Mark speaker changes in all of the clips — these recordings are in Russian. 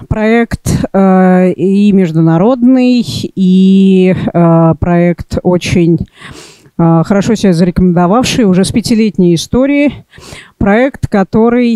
Speaker 1: Проект и международный, и проект очень хорошо себя зарекомендовавший, уже с 5-летней историей. Проект, который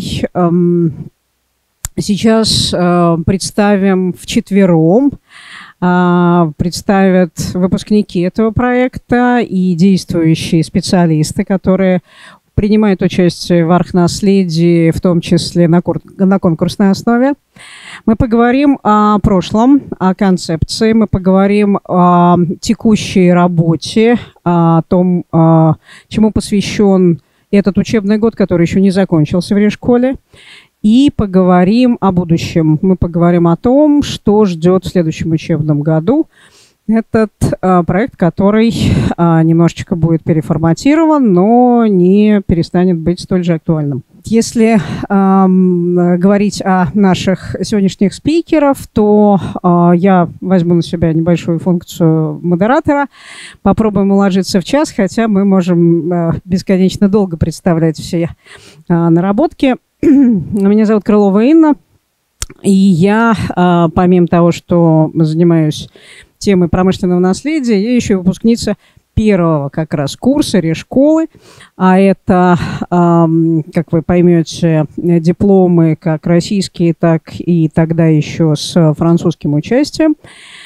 Speaker 1: сейчас представим вчетвером. Представят выпускники этого проекта и действующие специалисты, которые принимают участие в архнаследии, в том числе на конкурсной основе. Мы поговорим о прошлом, о концепции, мы поговорим о текущей работе, о том, чему посвящен этот учебный год, который еще не закончился в Решколе, и поговорим о будущем. Мы поговорим о том, что ждет в следующем учебном году. Этот проект, который немножечко будет переформатирован, но не перестанет быть столь же актуальным. Если говорить о наших сегодняшних спикеров, то я возьму на себя небольшую функцию модератора. Попробуем уложиться в час, хотя мы можем бесконечно долго представлять все наработки. Меня зовут Крылова Инна, и я, помимо того, что занимаюсь темой промышленного наследия, я еще и выпускница первого как раз курса Решколы, а это, как вы поймете, дипломы как российские, так и тогда еще с французским участием.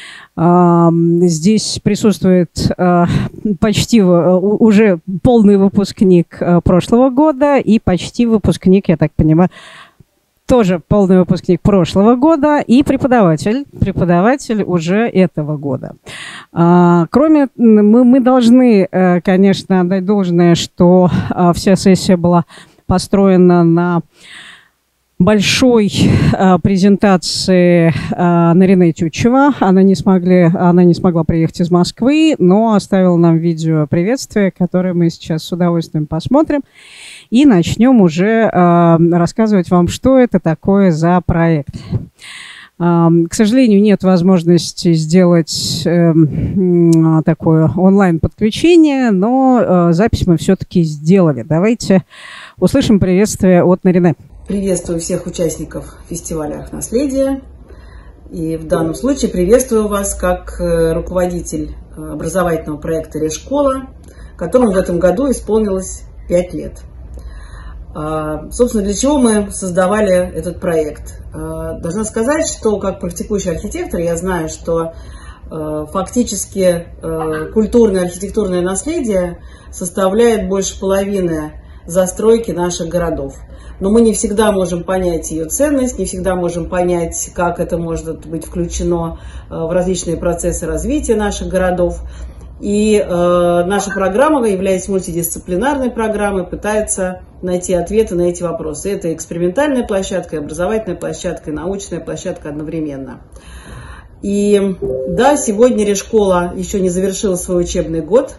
Speaker 1: Здесь присутствует почти уже полный выпускник прошлого года и почти выпускник, я так понимаю, тоже полный выпускник прошлого года и преподаватель уже этого года. Кроме, мы должны, конечно, отдать должное, что вся сессия была построена на большой презентации Нарине Тютчева. Она не смогла приехать из Москвы, но оставила нам видео приветствия, которое мы сейчас с удовольствием посмотрим. И начнем уже рассказывать вам, что это такое за проект. К сожалению, нет возможности сделать такое онлайн-подключение, но запись мы все-таки сделали. Давайте услышим приветствие от Нарине.
Speaker 2: Приветствую всех участников фестиваля «Архнаследие». И в данном случае приветствую вас как руководитель образовательного проекта «Решкола», которому в этом году исполнилось 5 лет. Собственно, для чего мы создавали этот проект? Должна сказать, что как практикующий архитектор я знаю, что фактически культурное архитектурное наследие составляет больше половины застройки наших городов. Но мы не всегда можем понять ее ценность, не всегда можем понять, как это может быть включено в различные процессы развития наших городов. И наша программа, являясь мультидисциплинарной программой, пытается найти ответы на эти вопросы. Это экспериментальная площадка, образовательная площадка, научная площадка одновременно. И да, сегодня Решкола еще не завершила свой учебный год.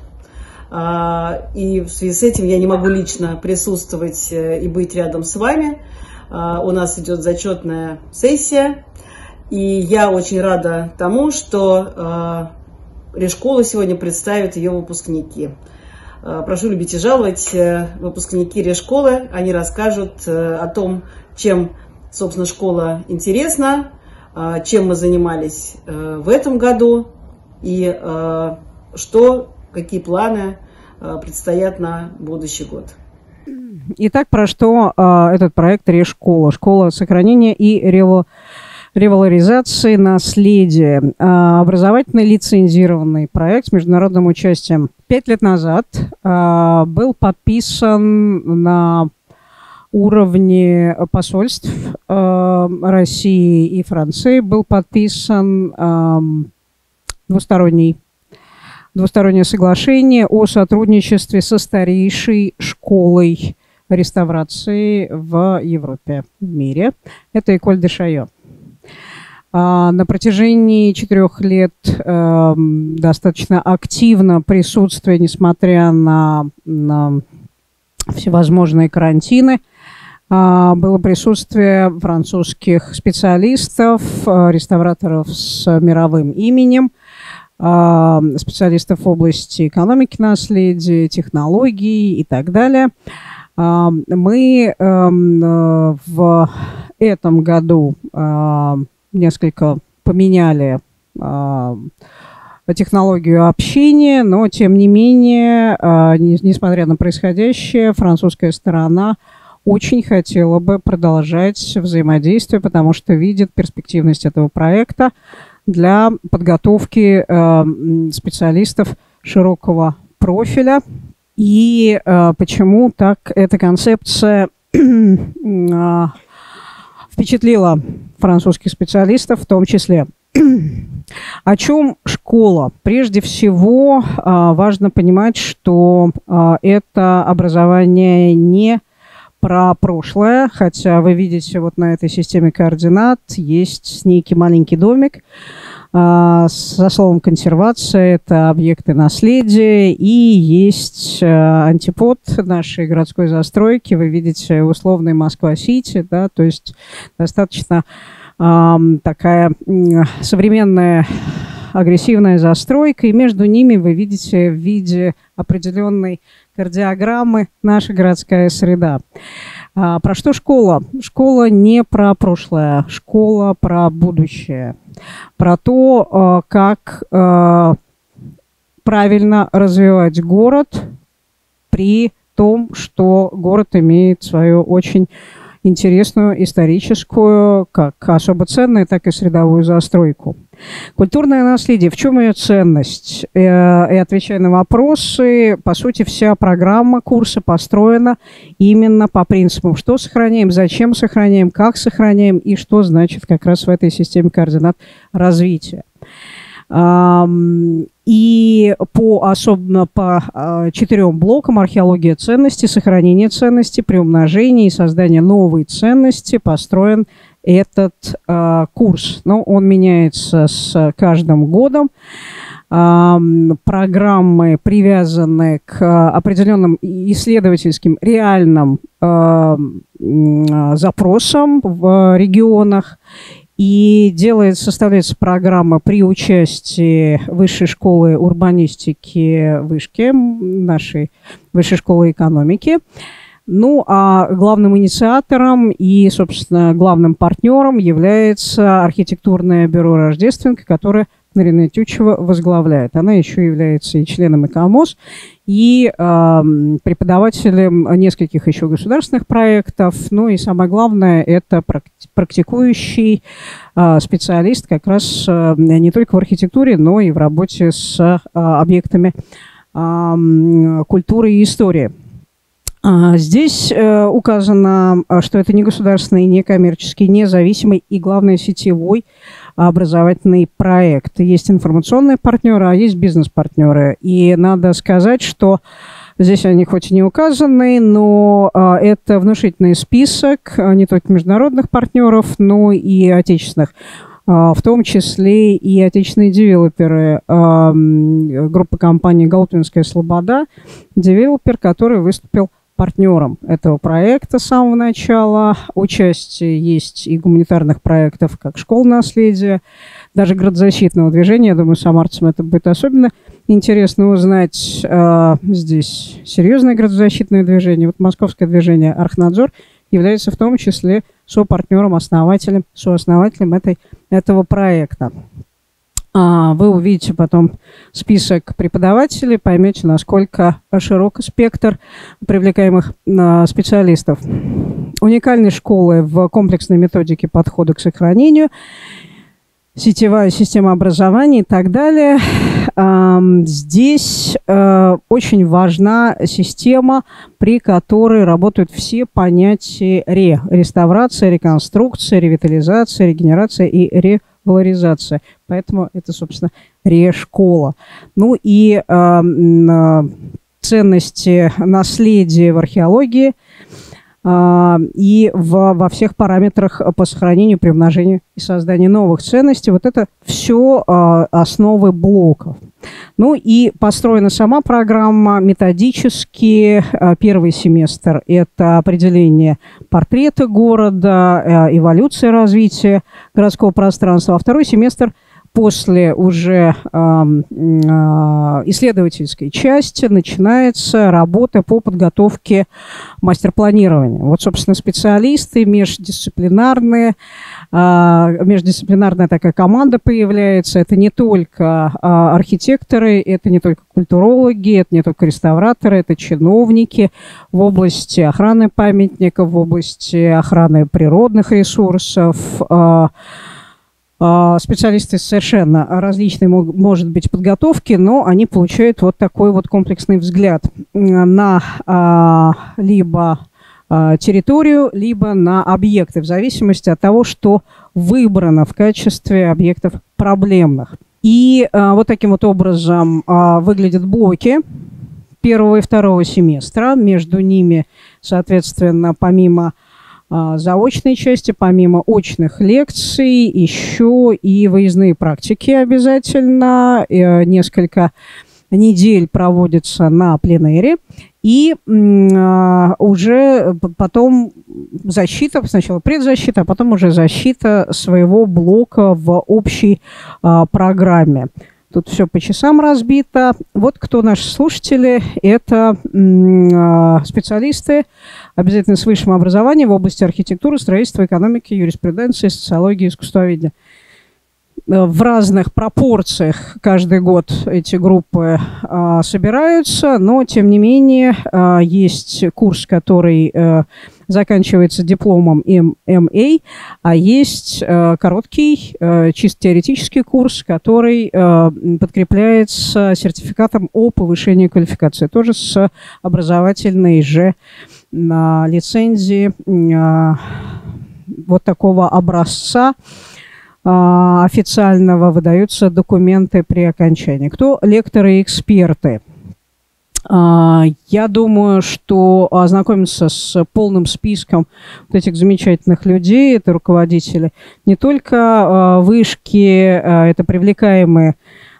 Speaker 2: И в связи с этим я не могу лично присутствовать и быть рядом с вами. У нас идет зачетная сессия. И я очень рада тому, что Решколу сегодня представят ее выпускники. Прошу любить и жаловать, выпускники Решколы. Они расскажут о том, чем, собственно, школа интересна, чем мы занимались в этом году и какие планы предстоят на будущий год.
Speaker 1: Итак, про что этот проект Решкола? Школа сохранения и ревалоризации наследия. Образовательный лицензированный проект с международным участием. 5 лет назад был подписан на уровне посольств России и Франции. Был подписан двустороннее соглашение о сотрудничестве со старейшей школой реставрации в Европе, в мире. Это Эколь де Шайо. На протяжении 4 лет достаточно активно присутствие, несмотря на всевозможные карантины, было присутствие французских специалистов, реставраторов с мировым именем, специалистов в области экономики наследия, технологий и так далее. Мы в этом году несколько поменяли технологию общения, но, тем не менее, несмотря на происходящее, французская сторона очень хотела бы продолжать взаимодействие, потому что видит перспективность этого проекта для подготовки специалистов широкого профиля. И почему так эта концепция впечатлила французских специалистов в том числе. О чем школа? Прежде всего, важно понимать, что это образование не про прошлое, хотя вы видите вот на этой системе координат есть некий маленький домик со словом консервация, это объекты наследия, и есть антипод нашей городской застройки, вы видите условный Москва-Сити, да, то есть достаточно такая современная агрессивная застройка, и между ними вы видите в виде определенной кардиограммы наша городская среда. Про что школа? Школа не про прошлое, школа про будущее, про то, как правильно развивать город при том, что город имеет свою очень интересную историческую, как особо ценную, так и средовую застройку. Культурное наследие. В чем ее ценность? И отвечая на вопросы, по сути, вся программа курса построена именно по принципам, что сохраняем, зачем сохраняем, как сохраняем и что значит как раз в этой системе координат развития. И особенно по 4 блокам: археология ценностей, сохранение ценностей, приумножение и создание новой ценности построен этот курс. Но он меняется с каждым годом. Программы привязаны к определенным исследовательским реальным запросам в регионах. И составляется программа при участии Высшей школы урбанистики Вышки, нашей Высшей школы экономики. Ну, а главным инициатором и, собственно, главным партнером является архитектурное бюро «Рождественка», которое Марина Тютчева возглавляет. Она еще является и членом ЭКОМОС, и преподавателем нескольких еще государственных проектов. Ну и самое главное, это практикующий специалист как раз не только в архитектуре, но и в работе с объектами культуры и истории. Здесь указано, что это не государственный, не коммерческий, независимый и, главное, сетевой образовательный проект. Есть информационные партнеры, а есть бизнес-партнеры. И надо сказать, что здесь они хоть и не указаны, но это внушительный список не только международных партнеров, но и отечественных. В том числе и отечественные девелоперы, группа компаний «Галутвинская слобода», девелопер, который выступил партнером этого проекта с самого начала. Участие есть и гуманитарных проектов, как «Школа наследия», даже градозащитного движения. Я думаю, самарцам это будет особенно интересно узнать. Здесь серьезное градозащитное движение. Вот московское движение «Архнадзор» является в том числе сопартнером, сооснователем этого проекта. Вы увидите потом список преподавателей, поймете, насколько широк спектр привлекаемых специалистов. Уникальные школы в комплексной методике подхода к сохранению, сетевая система образования и так далее. Здесь очень важна система, при которой работают все понятия реставрация, реконструкция, ревитализация, регенерация и ревалоризация. Поэтому это, собственно, ре-школа. Ну и ценности наследия в археологии и во всех параметрах по сохранению, приумножению и созданию новых ценностей. Вот это все основы блоков. Ну и построена сама программа методически. Первый семестр – это определение портрета города, эволюция развития городского пространства. А второй семестр после уже исследовательской части начинается работа по подготовке мастер-планирования. Вот, собственно, специалисты междисциплинарная такая команда появляется. Это не только архитекторы, это не только культурологи, это не только реставраторы, это чиновники в области охраны памятников, в области охраны природных ресурсов, специалисты совершенно различной, может быть, подготовки, но они получают вот такой вот комплексный взгляд на либо территорию, либо на объекты, в зависимости от того, что выбрано в качестве объектов проблемных. И вот таким вот образом выглядят блоки первого и второго семестра. Между ними, соответственно, помимо заочной части, помимо очных лекций, еще и выездные практики обязательно. Несколько недель проводится на пленэре. И уже потом защита, сначала предзащита, а потом уже защита своего блока в общей программе. Тут все по часам разбито. Вот кто наши слушатели. Это специалисты, обязательно с высшим образованием в области архитектуры, строительства, экономики, юриспруденции, социологии, искусствоведения. В разных пропорциях каждый год эти группы собираются, но, тем не менее, есть курс, который заканчивается дипломом МА, а есть короткий, чисто теоретический курс, который подкрепляется сертификатом о повышении квалификации, тоже с образовательной же лицензии вот такого образца официального выдаются документы при окончании. Кто лекторы и эксперты? Я думаю, что ознакомиться с полным списком вот этих замечательных людей, это руководители не только вышки, это привлекаемые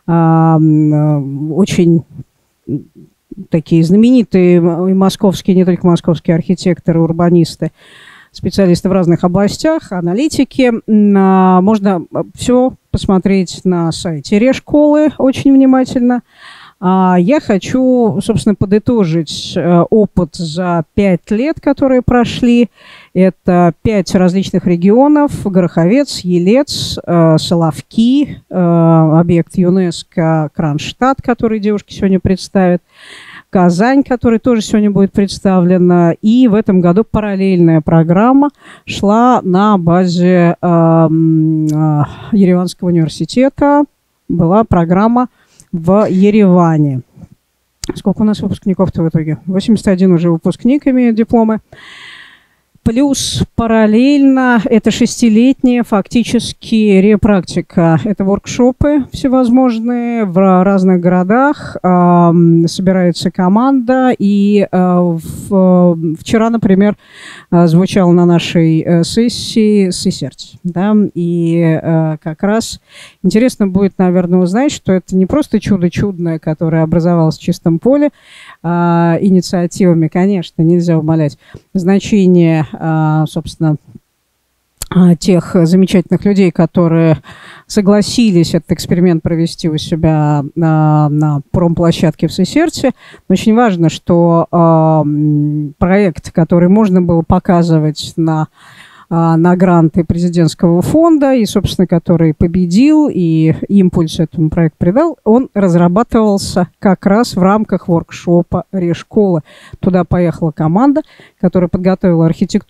Speaker 1: очень такие знаменитые и московские, не только московские архитекторы, урбанисты, специалисты в разных областях, аналитики. Можно все посмотреть на сайте Решколы очень внимательно. Я хочу, собственно, подытожить опыт за 5 лет, которые прошли. Это 5 различных регионов: Гороховец, Елец, Соловки, объект ЮНЕСКО Кронштадт, который девушки сегодня представят, Казань, который тоже сегодня будет представлена. И в этом году параллельная программа шла на базе Ереванского университета. Была программа в Ереване. Сколько у нас выпускников-то в итоге? 81 уже выпускник имеют дипломы. Плюс параллельно это 6-летняя фактически репрактика. Это воркшопы всевозможные в разных городах. Собирается команда. И вчера, например, звучал на нашей сессии «Сысерть». Да? И как раз интересно будет, наверное, узнать, что это не просто чудо чудное, которое образовалось в чистом поле инициативами. Конечно, нельзя умалять значение, собственно, тех замечательных людей, которые согласились этот эксперимент провести у себя на промплощадке в Сысерте. Очень важно, что проект, который можно было показывать на гранты президентского фонда, и, собственно, который победил и импульс этому проекту придал, он разрабатывался как раз в рамках воркшопа Решколы. Туда поехала команда, которая подготовила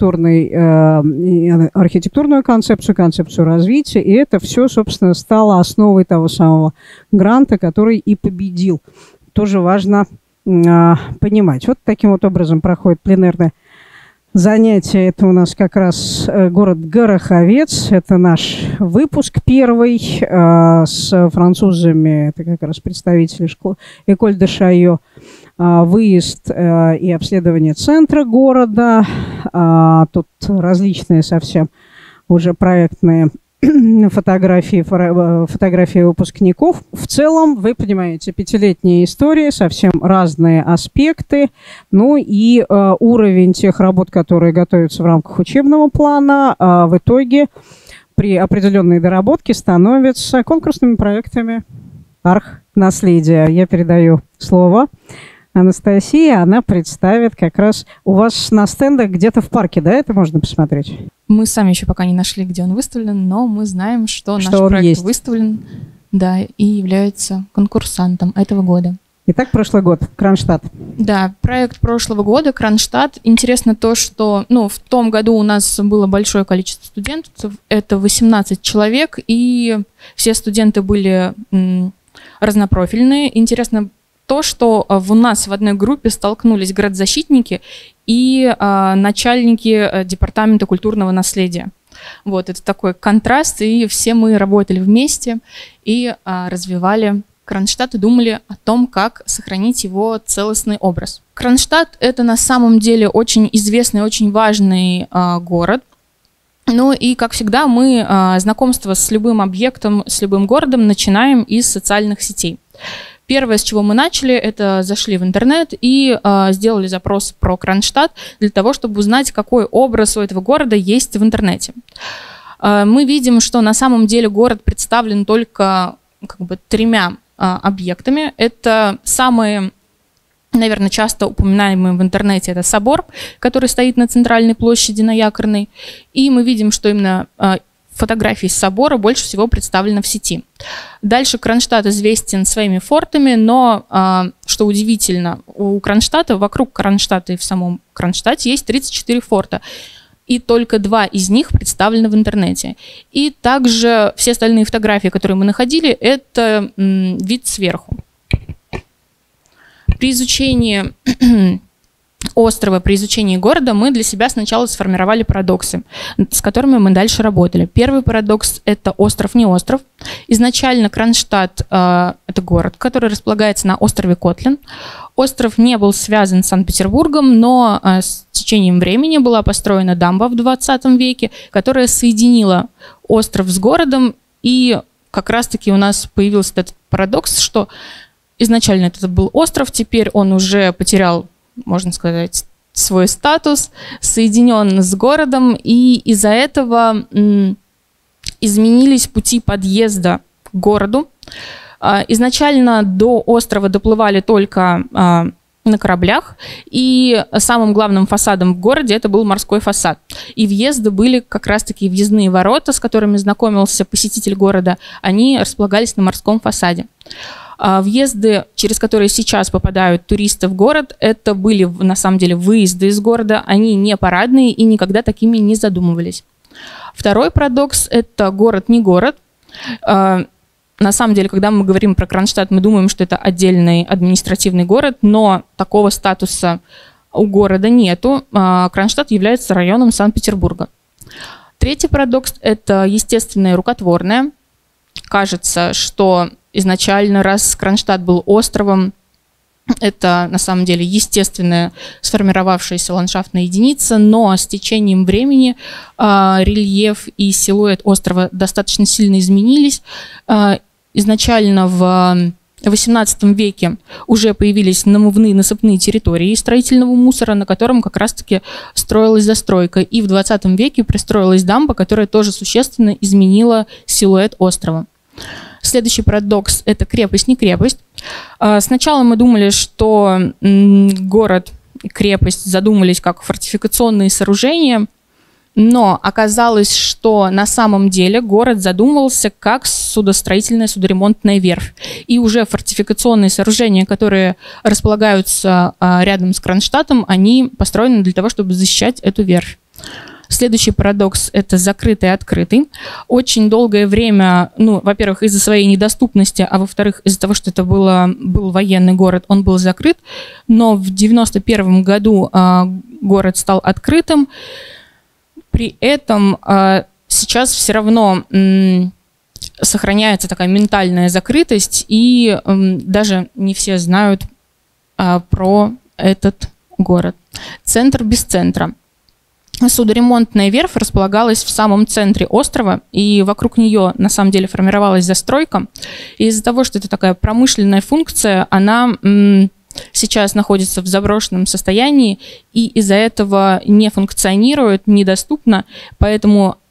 Speaker 1: архитектурную концепцию развития, и это все, собственно, стало основой того самого гранта, который и победил. Тоже важно понимать. Вот таким вот образом проходит пленэрное занятие. Это у нас как раз город Гороховец. Это наш выпуск первый с французами. Это как раз представители школы École de Chaillot. Выезд и обследование центра города. Тут различные совсем уже проектные фотографии выпускников. В целом, вы понимаете, 5-летняя история, совсем разные аспекты. Ну и уровень тех работ, которые готовятся в рамках учебного плана, в итоге при определенной доработке становятся конкурсными проектами архнаследия. Я передаю слово Анастасии, она представит как раз у вас на стендах где-то в парке, да, это можно посмотреть?
Speaker 3: Мы сами еще пока не нашли, где он выставлен, но мы знаем, что наш проект есть. Выставлен, да, и является конкурсантом этого года.
Speaker 1: Итак, прошлый год, Кронштадт.
Speaker 3: Да, проект прошлого года, Кронштадт. Интересно то, что в том году у нас было большое количество студентов, это 18 человек, и все студенты были разнопрофильные. Интересно то, что у нас в одной группе столкнулись градозащитники и начальники департамента культурного наследия. Вот, это такой контраст, и все мы работали вместе и развивали Кронштадт и думали о том, как сохранить его целостный образ. Кронштадт – это на самом деле очень известный, очень важный город. Ну и, как всегда, мы знакомство с любым объектом, с любым городом начинаем из социальных сетей. Первое, с чего мы начали, это зашли в интернет и сделали запрос про Кронштадт для того, чтобы узнать, какой образ у этого города есть в интернете. Мы видим, что на самом деле город представлен только тремя объектами. Это самые, наверное, часто упоминаемые в интернете, это собор, который стоит на центральной площади, на Якорной. И мы видим, что именно фотографии собора больше всего представлены в сети. Дальше Кронштадт известен своими фортами, но, что удивительно, у Кронштадта, вокруг Кронштадта и в самом Кронштадте есть 34 форта. И только 2 из них представлены в интернете. И также все остальные фотографии, которые мы находили, это вид сверху. При изучении острова, при изучении города мы для себя сначала сформировали парадоксы, с которыми мы дальше работали. Первый парадокс – это остров не остров. Изначально Кронштадт – это город, который располагается на острове Котлин. Остров не был связан с Санкт-Петербургом, но с течением времени была построена дамба в 20 веке, которая соединила остров с городом. И как раз-таки у нас появился этот парадокс, что изначально это был остров, теперь он уже потерял, можно сказать, свой статус, соединен с городом, и из-за этого изменились пути подъезда к городу. Изначально до острова доплывали только на кораблях, и самым главным фасадом в городе это был морской фасад. И въезды были как раз-таки въездные ворота, с которыми знакомился посетитель города, они располагались на морском фасаде. Въезды, через которые сейчас попадают туристы в город, это были на самом деле выезды из города, они не парадные и никогда такими не задумывались. Второй парадокс – это город не город. На самом деле, когда мы говорим про Кронштадт, мы думаем, что это отдельный административный город, но такого статуса у города нету. Кронштадт является районом Санкт-Петербурга. Третий парадокс – это естественное и рукотворное. Кажется, что изначально, раз Кронштадт был островом, это на самом деле естественная сформировавшаяся ландшафтная единица, но с течением времени рельеф и силуэт острова достаточно сильно изменились. Изначально в XVIII веке уже появились намывные насыпные территории строительного мусора, на котором как раз-таки строилась застройка. И в XX веке пристроилась дамба, которая тоже существенно изменила силуэт острова. Следующий парадокс – это крепость, не крепость. Сначала мы думали, что город и крепость задумались как фортификационные сооружения, но оказалось, что на самом деле город задумывался как судостроительная, судоремонтная верфь. И уже фортификационные сооружения, которые располагаются рядом с Кронштадтом, они построены для того, чтобы защищать эту верфь. Следующий парадокс – это закрытый и открытый. Очень долгое время, во-первых, из-за своей недоступности, а во-вторых, из-за того, что это был военный город, он был закрыт. Но в 1991 году город стал открытым. При этом сейчас все равно сохраняется такая ментальная закрытость, и даже не все знают про этот город. Центр без центра. Судоремонтная верфь располагалась в самом центре острова, и вокруг нее на самом деле формировалась застройка. И из-за того, что это такая промышленная функция, она сейчас находится в заброшенном состоянии, и из-за этого не функционирует, недоступна, поэтому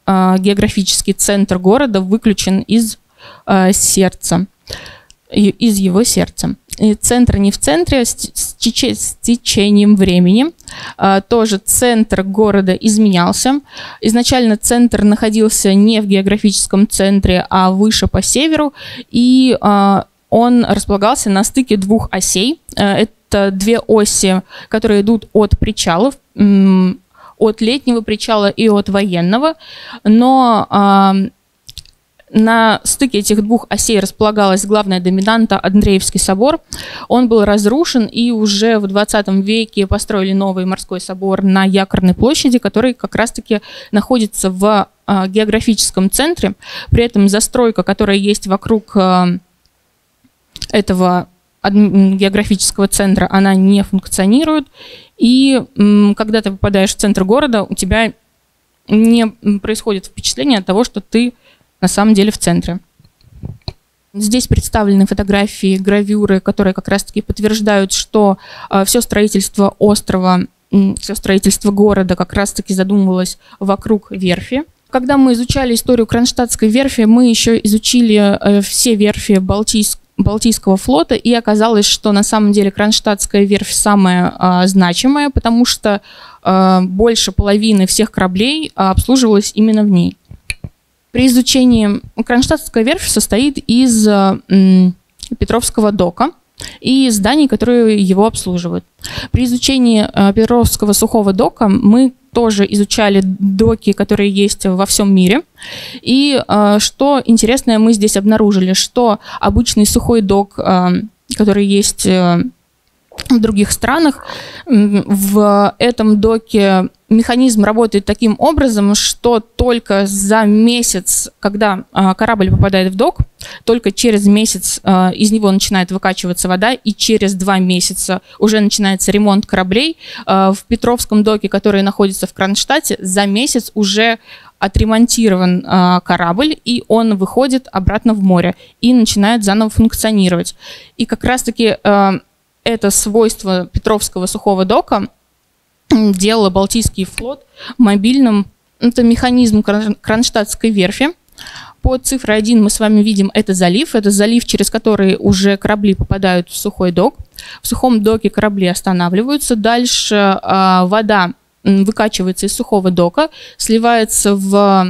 Speaker 3: географический центр города выключен из сердца, из его сердца. И центр не в центре, с течением времени тоже центр города изменялся. Изначально центр находился не в географическом центре, а выше по северу, и он располагался на стыке двух осей. Это две оси, которые идут от причалов, от летнего причала и от военного, но на стыке этих двух осей располагалась главная доминанта Андреевский собор. Он был разрушен, и уже в 20 веке построили новый морской собор на Якорной площади, который как раз-таки находится в географическом центре. При этом застройка, которая есть вокруг этого географического центра, она не функционирует. И когда ты попадаешь в центр города, у тебя не происходит впечатление от того, что ты на самом деле в центре. Здесь представлены фотографии, гравюры, которые как раз-таки подтверждают, что все строительство острова, все строительство города как раз-таки задумывалось вокруг верфи. Когда мы изучали историю Кронштадтской верфи, мы еще изучили все верфи Балтийского флота, и оказалось, что на самом деле Кронштадтская верфь самая значимая, потому что больше половины всех кораблей обслуживалось именно в ней. При изучении Кронштадтская верфь состоит из Петровского дока и зданий, которые его обслуживают. При изучении Петровского сухого дока мы тоже изучали доки, которые есть во всем мире. И что интересное, мы здесь обнаружили, что обычный сухой док, который есть в других странах, в этом доке механизм работает таким образом, что только за месяц, когда корабль попадает в док, только через месяц из него начинает выкачиваться вода, и через 2 месяца уже начинается ремонт кораблей. В Петровском доке, который находится в Кронштадте, за месяц уже отремонтирован корабль, и он выходит обратно в море и начинает заново функционировать. И как раз-таки это свойство Петровского сухого дока делало Балтийский флот мобильным. Это механизм Кронштадтской верфи. По цифре 1 мы с вами видим, это залив, через который уже корабли попадают в сухой док. В сухом доке корабли останавливаются. Дальше вода выкачивается из сухого дока, сливается в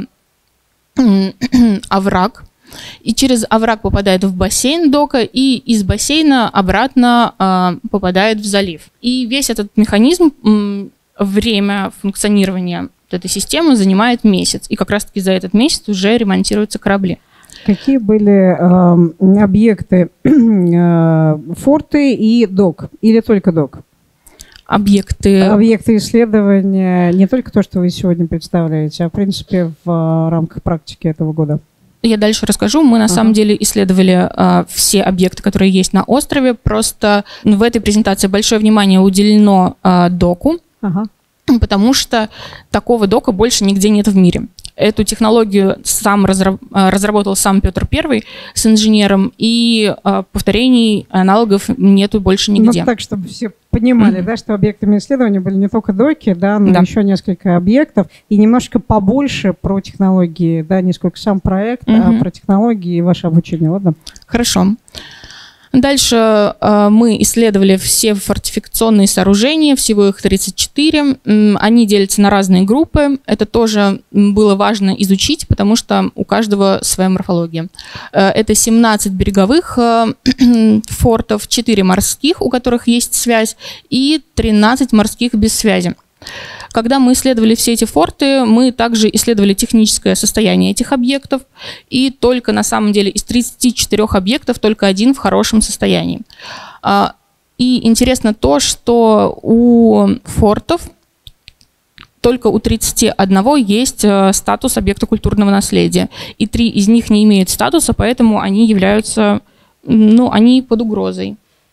Speaker 3: овраг, и через овраг попадает в бассейн дока, и из бассейна обратно попадает в залив. И весь этот механизм, время функционирования этой системы занимает месяц. И как раз-таки за этот месяц уже ремонтируются корабли.
Speaker 1: Какие были объекты, форты и док? Или только док? Объекты исследования, не только то, что вы сегодня представляете, а в принципе в рамках практики этого года.
Speaker 3: Я дальше расскажу. Мы на самом деле исследовали все объекты, которые есть на острове. Просто в этой презентации большое внимание уделено доку, потому что такого дока больше нигде нет в мире. Эту технологию разработал сам Петр I с инженером, и повторений, аналогов нету больше нигде.
Speaker 1: Ну, так, чтобы все понимали, да, что объектами исследования были не только доки, да, но еще несколько объектов, и немножко побольше про технологии, да, не сколько сам проект, а про технологии и ваше обучение. Ладно?
Speaker 3: Хорошо. Дальше мы исследовали все фортификационные сооружения, всего их 34. Они делятся на разные группы. Это тоже было важно изучить, потому что у каждого своя морфология. Это 17 береговых фортов, 4 морских, у которых есть связь, и 13 морских без связи. Когда мы исследовали все эти форты, мы также исследовали техническое состояние этих объектов, и только на самом деле из 34 объектов только один в хорошем состоянии. И интересно то, что у фортов только у 31 есть статус объекта культурного наследия, и 3 из них не имеют статуса, поэтому они являются, они под угрозой.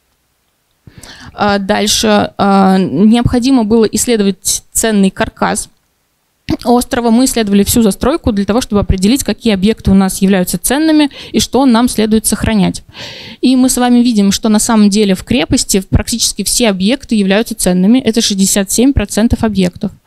Speaker 3: Дальше необходимо было исследовать ценный каркас острова. Мы исследовали всю застройку для того, чтобы определить, какие объекты у нас являются ценными и что нам следует сохранять. И мы с вами видим, что на самом деле в крепости практически все объекты являются ценными. Это 67% объектов.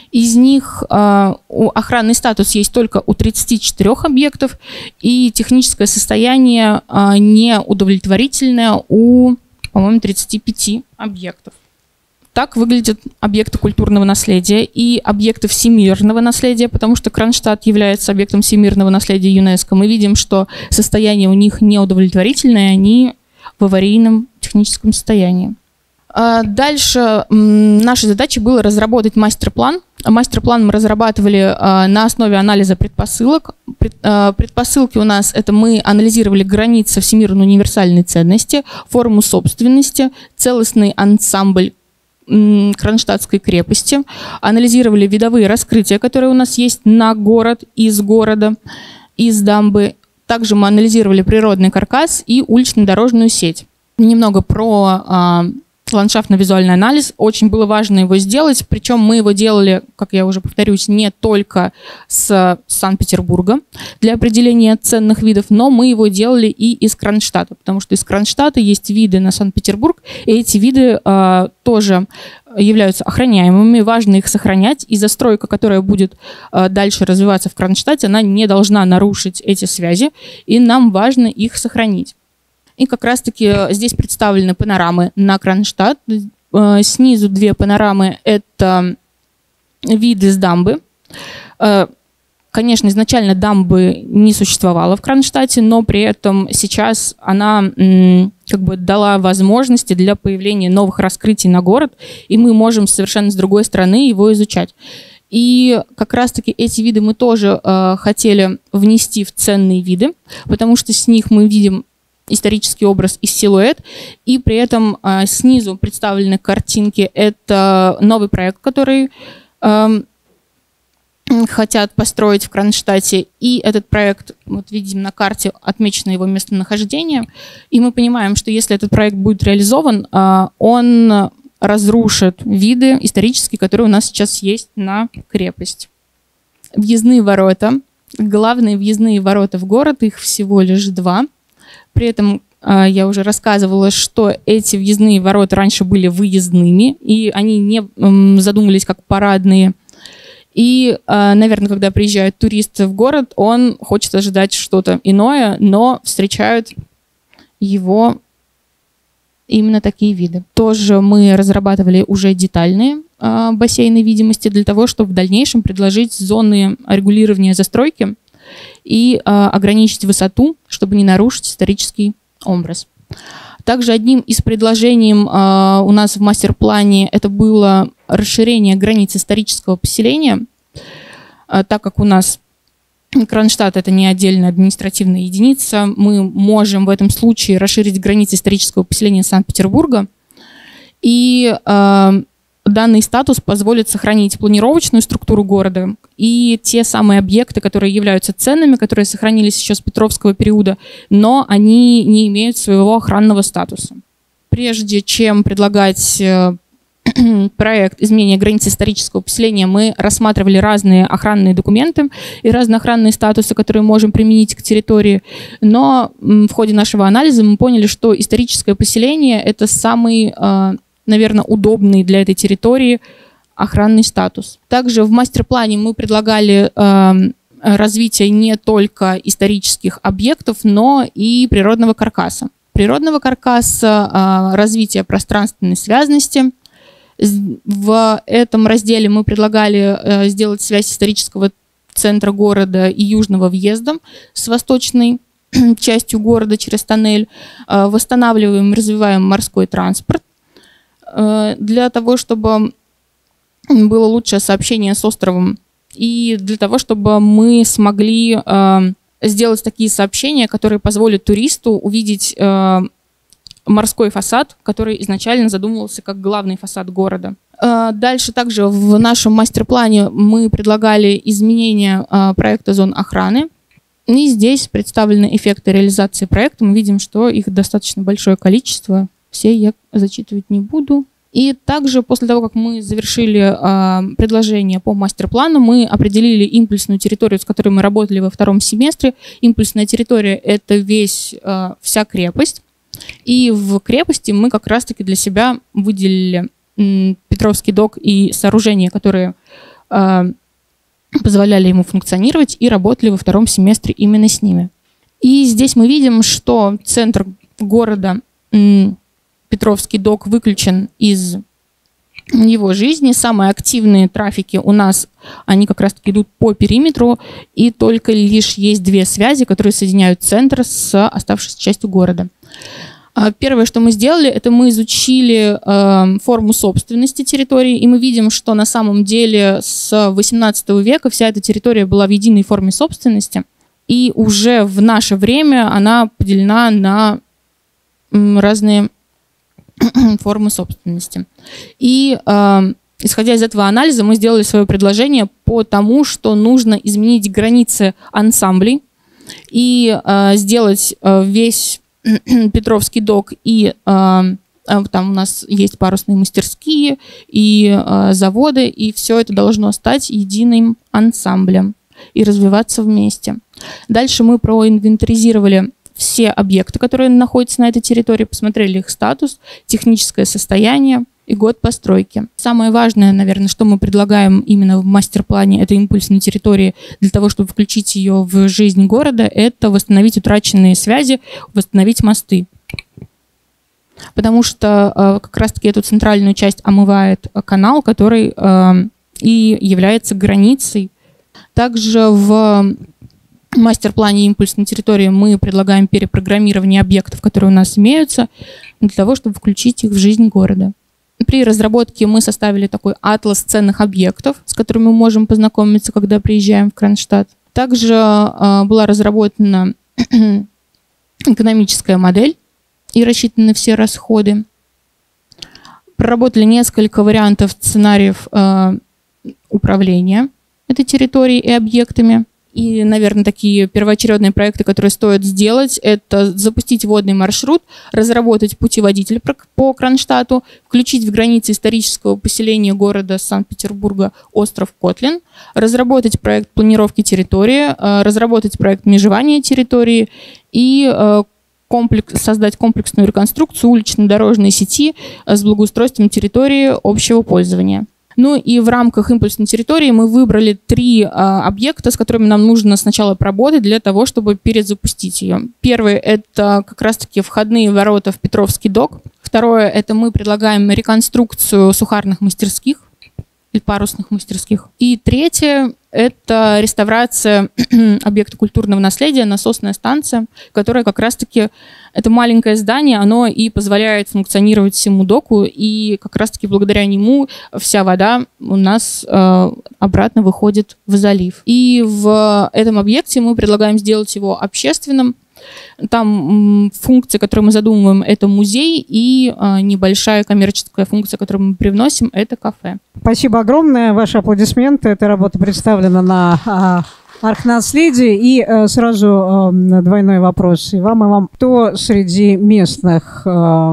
Speaker 3: Из них охранный статус есть только у 34 объектов, и техническое состояние неудовлетворительное у, по-моему, 35 объектов. Так выглядят объекты культурного наследия и объекты всемирного наследия, потому что Кронштадт является объектом всемирного наследия ЮНЕСКО. Мы видим, что состояние у них неудовлетворительное, они в аварийном техническом состоянии. Дальше нашей задачей было разработать мастер-план. Мастер-план мы разрабатывали на основе анализа предпосылок. Предпосылки у нас — это мы анализировали границы всемирной универсальной ценности, форму собственности, целостный ансамбль Кронштадтской крепости, анализировали видовые раскрытия, которые у нас есть на город, из города, из дамбы. Также мы анализировали природный каркас и улично-дорожную сеть. Немного про ландшафтно-визуальный анализ. Очень было важно его сделать, причем мы его делали, как я уже повторюсь, не только с Санкт-Петербурга для определения ценных видов, но мы его делали и из Кронштадта, потому что из Кронштадта есть виды на Санкт-Петербург, и эти виды тоже являются охраняемыми, важно их сохранять, и застройка, которая будет дальше развиваться в Кронштадте, она не должна нарушить эти связи, и нам важно их сохранить. И как раз-таки здесь представлены панорамы на Кронштадт. Снизу две панорамы – это виды с дамбы. Конечно, изначально дамбы не существовало в Кронштадте, но при этом сейчас она как бы дала возможности для появления новых раскрытий на город, и мы можем совершенно с другой стороны его изучать. И как раз-таки эти виды мы тоже хотели внести в ценные виды, потому что с них мы видим исторический образ и силуэт, и при этом снизу представлены картинки. Это новый проект, который хотят построить в Кронштадте, и этот проект, вот видим на карте, отмечено его местонахождение, и мы понимаем, что если этот проект будет реализован, он разрушит виды исторические, которые у нас сейчас есть на крепость. Въездные ворота, главные въездные ворота в город, их всего лишь 2. При этом я уже рассказывала, что эти въездные ворота раньше были выездными, и они не задумывались как парадные. И, наверное, когда приезжает турист в город, он хочет ожидать что-то иное, но встречают его именно такие виды. Тоже мы разрабатывали уже детальные бассейны видимости для того, чтобы в дальнейшем предложить зоны регулирования застройки и ограничить высоту, чтобы не нарушить исторический образ. Также одним из предложений у нас в мастер-плане это было расширение границ исторического поселения, так как у нас Кронштадт — это не отдельная административная единица, мы можем в этом случае расширить границы исторического поселения Санкт-Петербурга, и данный статус позволит сохранить планировочную структуру города и те самые объекты, которые являются ценными, которые сохранились еще с Петровского периода, но они не имеют своего охранного статуса. Прежде чем предлагать проект изменения границ исторического поселения, мы рассматривали разные охранные документы и разные охранные статусы, которые можем применить к территории, но в ходе нашего анализа мы поняли, что историческое поселение — это самый, наверное, удобный для этой территории охранный статус. Также в мастер-плане мы предлагали развитие не только исторических объектов, но и природного каркаса. Природного каркаса, развитие пространственной связности. В этом разделе мы предлагали сделать связь исторического центра города и южного въезда с восточной частью города через тоннель. Восстанавливаем и развиваем морской транспорт для того, чтобы было лучшее сообщение с островом, и для того, чтобы мы смогли сделать такие сообщения, которые позволят туристу увидеть морской фасад, который изначально задумывался как главный фасад города. Дальше также в нашем мастер-плане мы предлагали изменения проекта зон охраны. И здесь представлены эффекты реализации проекта. Мы видим, что их достаточно большое количество. Все я зачитывать не буду. И также после того, как мы завершили предложение по мастер-плану, мы определили импульсную территорию, с которой мы работали во втором семестре. Импульсная территория — это вся крепость. И в крепости мы как раз-таки для себя выделили Петровский док и сооружения, которые позволяли ему функционировать и работали во втором семестре именно с ними. И здесь мы видим, что центр города Петровский док выключен из его жизни. Самые активные трафики у нас, они как раз-таки идут по периметру, и только лишь есть 2 связи, которые соединяют центр с оставшейся частью города. Первое, что мы сделали, это мы изучили форму собственности территории, и мы видим, что на самом деле с XVIII века вся эта территория была в единой форме собственности, и уже в наше время она поделена на разные формы собственности. И исходя из этого анализа, мы сделали свое предложение по тому, что нужно изменить границы ансамблей и сделать весь Петровский док, и там у нас есть парусные мастерские и заводы, и все это должно стать единым ансамблем и развиваться вместе. Дальше мы проинвентаризировали все объекты, которые находятся на этой территории, посмотрели их статус, техническое состояние и год постройки. Самое важное, наверное, что мы предлагаем именно в мастер-плане этой импульсной территории для того, чтобы включить ее в жизнь города, это восстановить утраченные связи, восстановить мосты. Потому что как раз-таки эту центральную часть омывает канал, который и является границей. Также в мастер-плане импульсной территории мы предлагаем перепрограммирование объектов, которые у нас имеются, для того, чтобы включить их в жизнь города. При разработке мы составили такой атлас ценных объектов, с которыми мы можем познакомиться, когда приезжаем в Кронштадт. Также была разработана экономическая модель и рассчитаны все расходы. Проработали несколько вариантов сценариев управления этой территорией и объектами. И, наверное, такие первоочередные проекты, которые стоит сделать, это запустить водный маршрут, разработать путеводитель по Кронштадту, включить в границы исторического поселения города Санкт-Петербурга остров Котлин, разработать проект планировки территории, разработать проект межевания территории и создать комплексную реконструкцию улично-дорожной сети с благоустройством территории общего пользования. Ну и в рамках импульсной территории мы выбрали 3 объекта, с которыми нам нужно сначала поработать для того, чтобы перезапустить ее. Первый – это как раз-таки входные ворота в Петровский док. Второе – это мы предлагаем реконструкцию сухарных мастерских и парусных мастерских. И третье – это реставрация объекта культурного наследия, насосная станция, которая как раз-таки, это маленькое здание, оно и позволяет функционировать всему доку, и как раз-таки благодаря нему вся вода у нас обратно выходит в залив. И в этом объекте мы предлагаем сделать его общественным. Там функция, которую мы задумываем, это музей, и небольшая коммерческая функция, которую мы привносим, это кафе.
Speaker 1: Спасибо огромное. Ваши аплодисменты. Эта работа представлена на Архнаследии. И сразу двойной вопрос и вам. Кто среди местных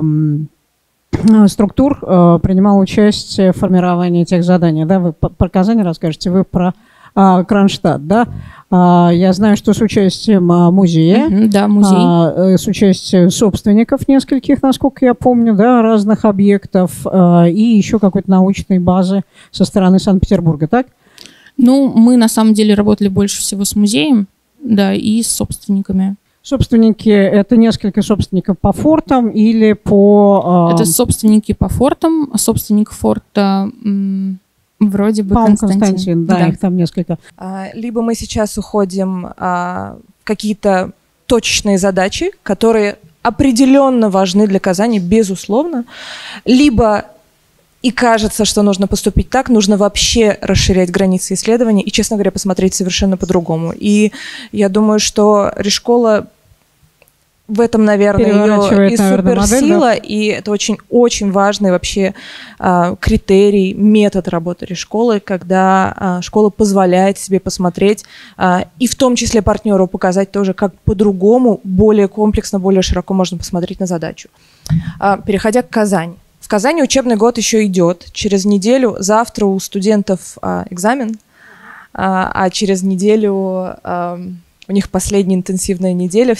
Speaker 1: структур принимал участие в формировании тех заданий? Да, вы про Казань расскажете, вы про Кронштадт, да? Я знаю, что с участием музея,
Speaker 3: да, музей.
Speaker 1: С участием собственников нескольких, насколько я помню, да, разных объектов, и еще какой-то научной базы со стороны Санкт-Петербурга, так?
Speaker 3: Ну, мы на самом деле работали больше всего с музеем, да, и с собственниками.
Speaker 1: Собственники – это несколько собственников по фортам или по…
Speaker 3: Это собственники по фортам, собственник форта… Вроде бы
Speaker 1: Константин, да, их там несколько.
Speaker 4: Либо мы сейчас уходим в какие-то точечные задачи, которые определенно важны для Казани, безусловно, либо и кажется, что нужно поступить так, нужно вообще расширять границы исследований и, честно говоря, посмотреть совершенно по-другому. И я думаю, что Решкола в этом, наверное, ее и суперсила, да? И это очень-очень важный вообще критерий, метод работы Решколы, когда школа позволяет себе посмотреть и в том числе партнеру показать тоже, как по-другому, более комплексно, более широко можно посмотреть на задачу. Переходя к Казани. В Казани учебный год еще идет. Через неделю, завтра у студентов экзамен, а через неделю у них последняя интенсивная неделя.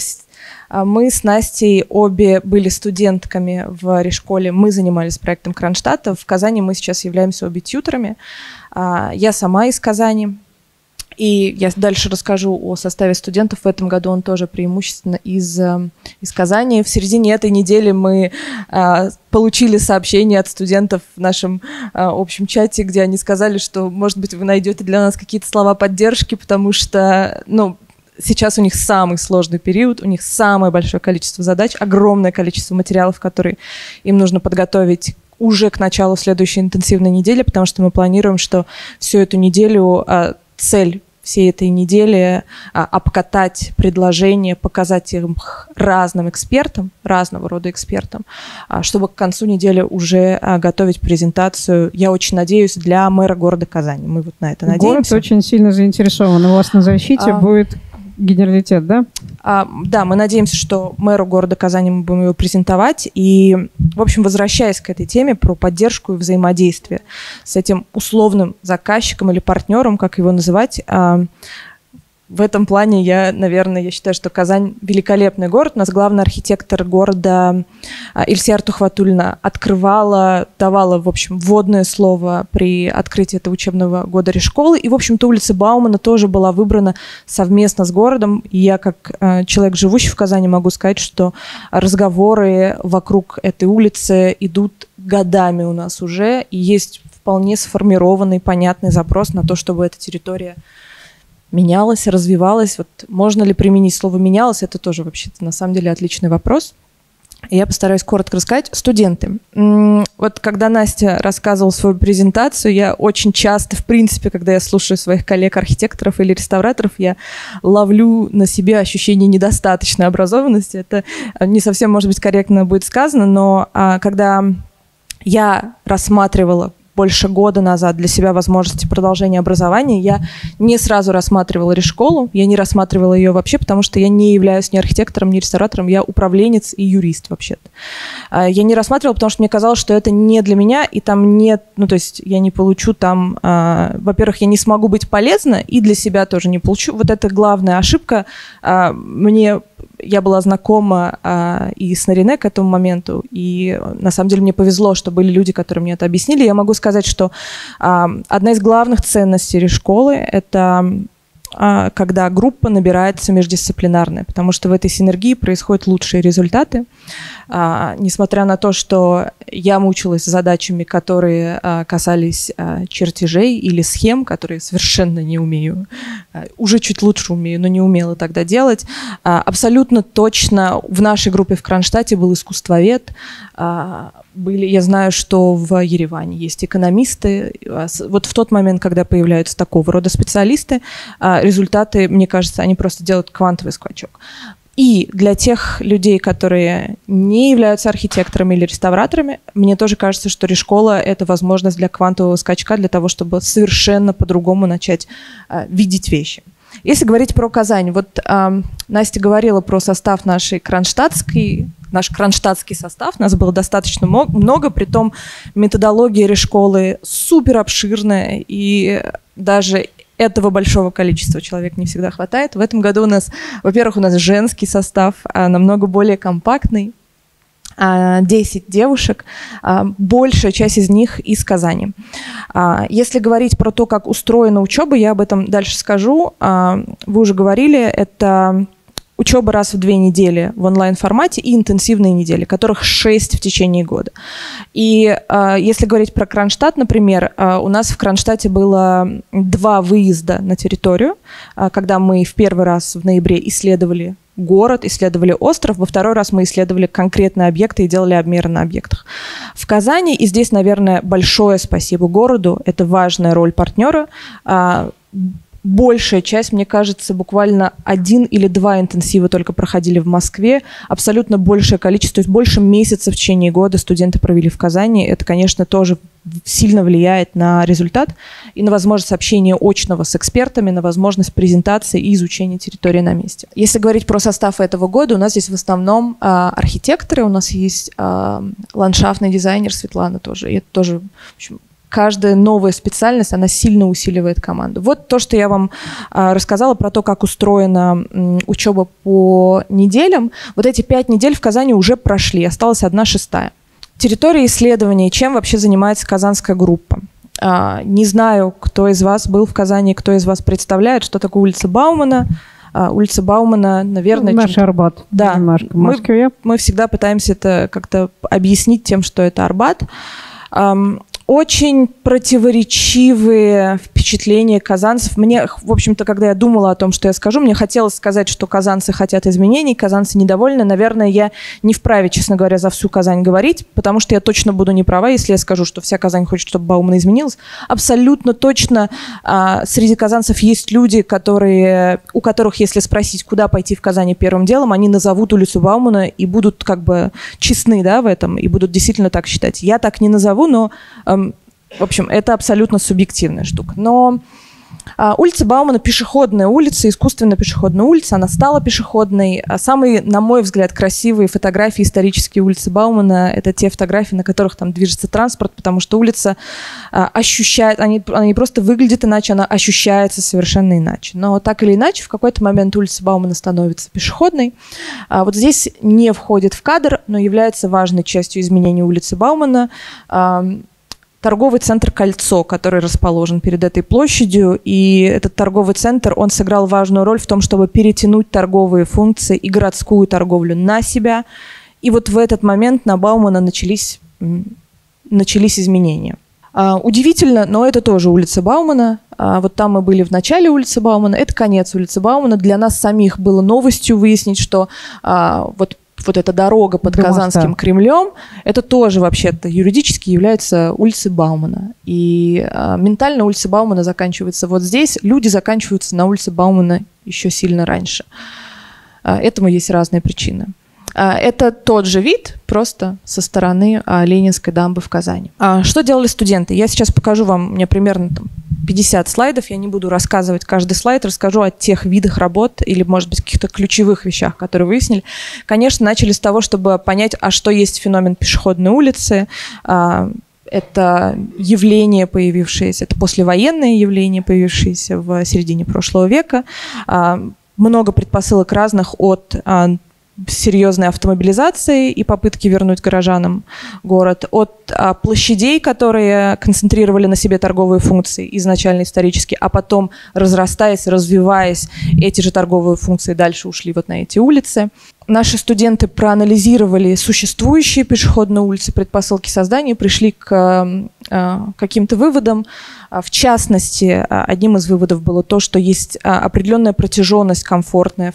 Speaker 4: Мы с Настей обе были студентками в Решколе. Мы занимались проектом Кронштадта. В Казани мы сейчас являемся обе тьюторами. Я сама из Казани. И я дальше расскажу о составе студентов. В этом году он тоже преимущественно из Казани. В середине этой недели мы получили сообщение от студентов в нашем общем чате, где они сказали, что, может быть, вы найдете для нас какие-то слова поддержки, потому что, сейчас у них самый сложный период, у них самое большое количество задач, огромное количество материалов, которые им нужно подготовить уже к началу следующей интенсивной недели, потому что мы планируем, что всю эту неделю цель всей этой недели обкатать предложения, показать их разным экспертам, разного рода экспертам, чтобы к концу недели уже готовить презентацию, я очень надеюсь, для мэра города Казани. Мы вот на это надеемся.
Speaker 1: Город очень сильно заинтересован. У вас на защите будет генералитет, да?
Speaker 4: Да, мы надеемся, что мэру города Казани мы будем его презентовать. И, в общем, возвращаясь к этой теме про поддержку и взаимодействие с этим условным заказчиком или партнером, как его называть, в этом плане я считаю, что Казань великолепный город. У нас главный архитектор города Ильсия Тухватульна давала, в общем, вводное слово при открытии этого учебного года Решколы. И, в общем-то, улица Баумана тоже была выбрана совместно с городом. И я, как человек, живущий в Казани, могу сказать, что разговоры вокруг этой улицы идут годами у нас уже. И есть вполне сформированный, понятный запрос на то, чтобы эта территория менялась, развивалась. Вот можно ли применить слово «менялась»? Это тоже вообще-то на самом деле отличный вопрос. Я постараюсь коротко рассказать. Студенты. Вот когда Настя рассказывала свою презентацию, я очень часто, в принципе, когда я слушаю своих коллег-архитекторов или реставраторов, я ловлю на себе ощущение недостаточной образованности. Это не совсем, может быть, корректно будет сказано, но когда я рассматривала больше года назад для себя возможности продолжения образования, я не сразу рассматривала Решколу, я не рассматривала ее вообще, потому что я не являюсь ни архитектором, ни реставратором, я управленец и юрист вообще-то. Я не рассматривала, потому что мне казалось, что это не для меня, и там нет, то есть я не получу там, во-первых, я не смогу быть полезна, и для себя тоже не получу. Вот это главная ошибка. Я была знакома и с Нарине к этому моменту, и на самом деле мне повезло, что были люди, которые мне это объяснили. Я могу сказать, что одна из главных ценностей Решколы – это когда группа набирается междисциплинарная, потому что в этой синергии происходят лучшие результаты. Несмотря на то, что я мучилась задачами, которые касались чертежей или схем, которые совершенно не умею, уже чуть лучше умею, но не умела тогда делать, абсолютно точно в нашей группе в Кронштадте был искусствовед, я знаю, что в Ереване есть экономисты. Вот в тот момент, когда появляются такого рода специалисты, результаты, мне кажется, они просто делают квантовый скачок. И для тех людей, которые не являются архитекторами или реставраторами, мне тоже кажется, что Решкола – это возможность для квантового скачка, для того, чтобы совершенно по-другому начать видеть вещи. Если говорить про Казань, вот Настя говорила про состав наш кронштадтский состав, нас было достаточно много, притом методология Решколы супер обширная, и даже этого большого количества человек не всегда хватает. В этом году у нас женский состав, намного более компактный, 10 девушек, большая часть из них из Казани. Если говорить про то, как устроена учеба, я об этом дальше скажу. Вы уже говорили, это учеба раз в 2 недели в онлайн-формате и интенсивные недели, которых 6 в течение года. И если говорить про Кронштадт, например, у нас в Кронштадте было 2 выезда на территорию, когда мы в первый раз в ноябре исследовали город, исследовали остров, во второй раз мы исследовали конкретные объекты и делали обмеры на объектах. В Казани, и здесь, наверное, большое спасибо городу, это важная роль партнера. Большая часть, мне кажется, буквально 1 или 2 интенсива только проходили в Москве. Абсолютно большее количество, то есть больше месяца в течение года студенты провели в Казани. Это, конечно, тоже сильно влияет на результат и на возможность общения очного с экспертами, на возможность презентации и изучения территории на месте. Если говорить про состав этого года, у нас здесь в основном архитекторы, у нас есть ландшафтный дизайнер Светлана тоже. И это тоже, в общем, каждая новая специальность, она сильно усиливает команду. Вот то, что я вам рассказала про то, как устроена учеба по неделям. Вот эти 5 недель в Казани уже прошли, осталась 1/6. Территория исследований. Чем вообще занимается казанская группа? Не знаю, кто из вас был в Казани, кто из вас представляет, что такое улица Баумана. Улица Баумана, наверное...
Speaker 1: Наш Арбат.
Speaker 4: Да,
Speaker 1: немножко в Москве.
Speaker 4: Мы всегда пытаемся это как-то объяснить тем, что это Арбат. Очень противоречивые впечатления казанцев. Мне, в общем-то, когда я думала о том, что я скажу, мне хотелось сказать, что казанцы хотят изменений, казанцы недовольны. Наверное, я не вправе, честно говоря, за всю Казань говорить, потому что я точно буду не права, если я скажу, что вся Казань хочет, чтобы Баумана изменилась. Абсолютно точно среди казанцев есть люди, у которых, если спросить, куда пойти в Казани первым делом, они назовут улицу Баумана и будут как бы честны, да, в этом, и будут действительно так считать. Я так не назову, но... В общем, это абсолютно субъективная штука. Но улица Баумана – пешеходная улица, искусственно пешеходная улица. Она стала пешеходной. Самые, на мой взгляд, красивые фотографии исторические улицы Баумана – это те фотографии, на которых там движется транспорт, потому что улица ощущает, она не просто выглядит иначе, она ощущается совершенно иначе. Но так или иначе, в какой-то момент улица Баумана становится пешеходной. Вот здесь не входит в кадр, но является важной частью изменения улицы Баумана торговый центр «Кольцо», который расположен перед этой площадью. И этот торговый центр, он сыграл важную роль в том, чтобы перетянуть торговые функции и городскую торговлю на себя. И вот в этот момент на Баумана начались изменения. Удивительно, но это тоже улица Баумана. Вот там мы были в начале улицы Баумана. Это конец улицы Баумана. Для нас самих было новостью выяснить, что вот эта дорога под Казанским Кремлем, это тоже вообще-то юридически является улицей Баумана. И ментально улица Баумана заканчивается вот здесь. Люди заканчиваются на улице Баумана еще сильно раньше. Этому есть разные причины. Это тот же вид, просто со стороны Ленинской дамбы в Казани. Что делали студенты? Я сейчас покажу вам, у меня примерно 50 слайдов, я не буду рассказывать каждый слайд, расскажу о тех видах работ или, может быть, каких-то ключевых вещах, которые выяснили. Конечно, начали с того, чтобы понять, что есть феномен пешеходной улицы. Это явление, появившееся, это послевоенное явление, появившееся в середине прошлого века. Много предпосылок разных от серьезной автомобилизации и попытки вернуть горожанам город, от площадей, которые концентрировали на себе торговые функции изначально исторически, а потом, разрастаясь, развиваясь, эти же торговые функции дальше ушли вот на эти улицы. Наши студенты проанализировали существующие пешеходные улицы, предпосылки создания, пришли к каким-то выводам. В частности, одним из выводов было то, что есть определенная протяженность комфортная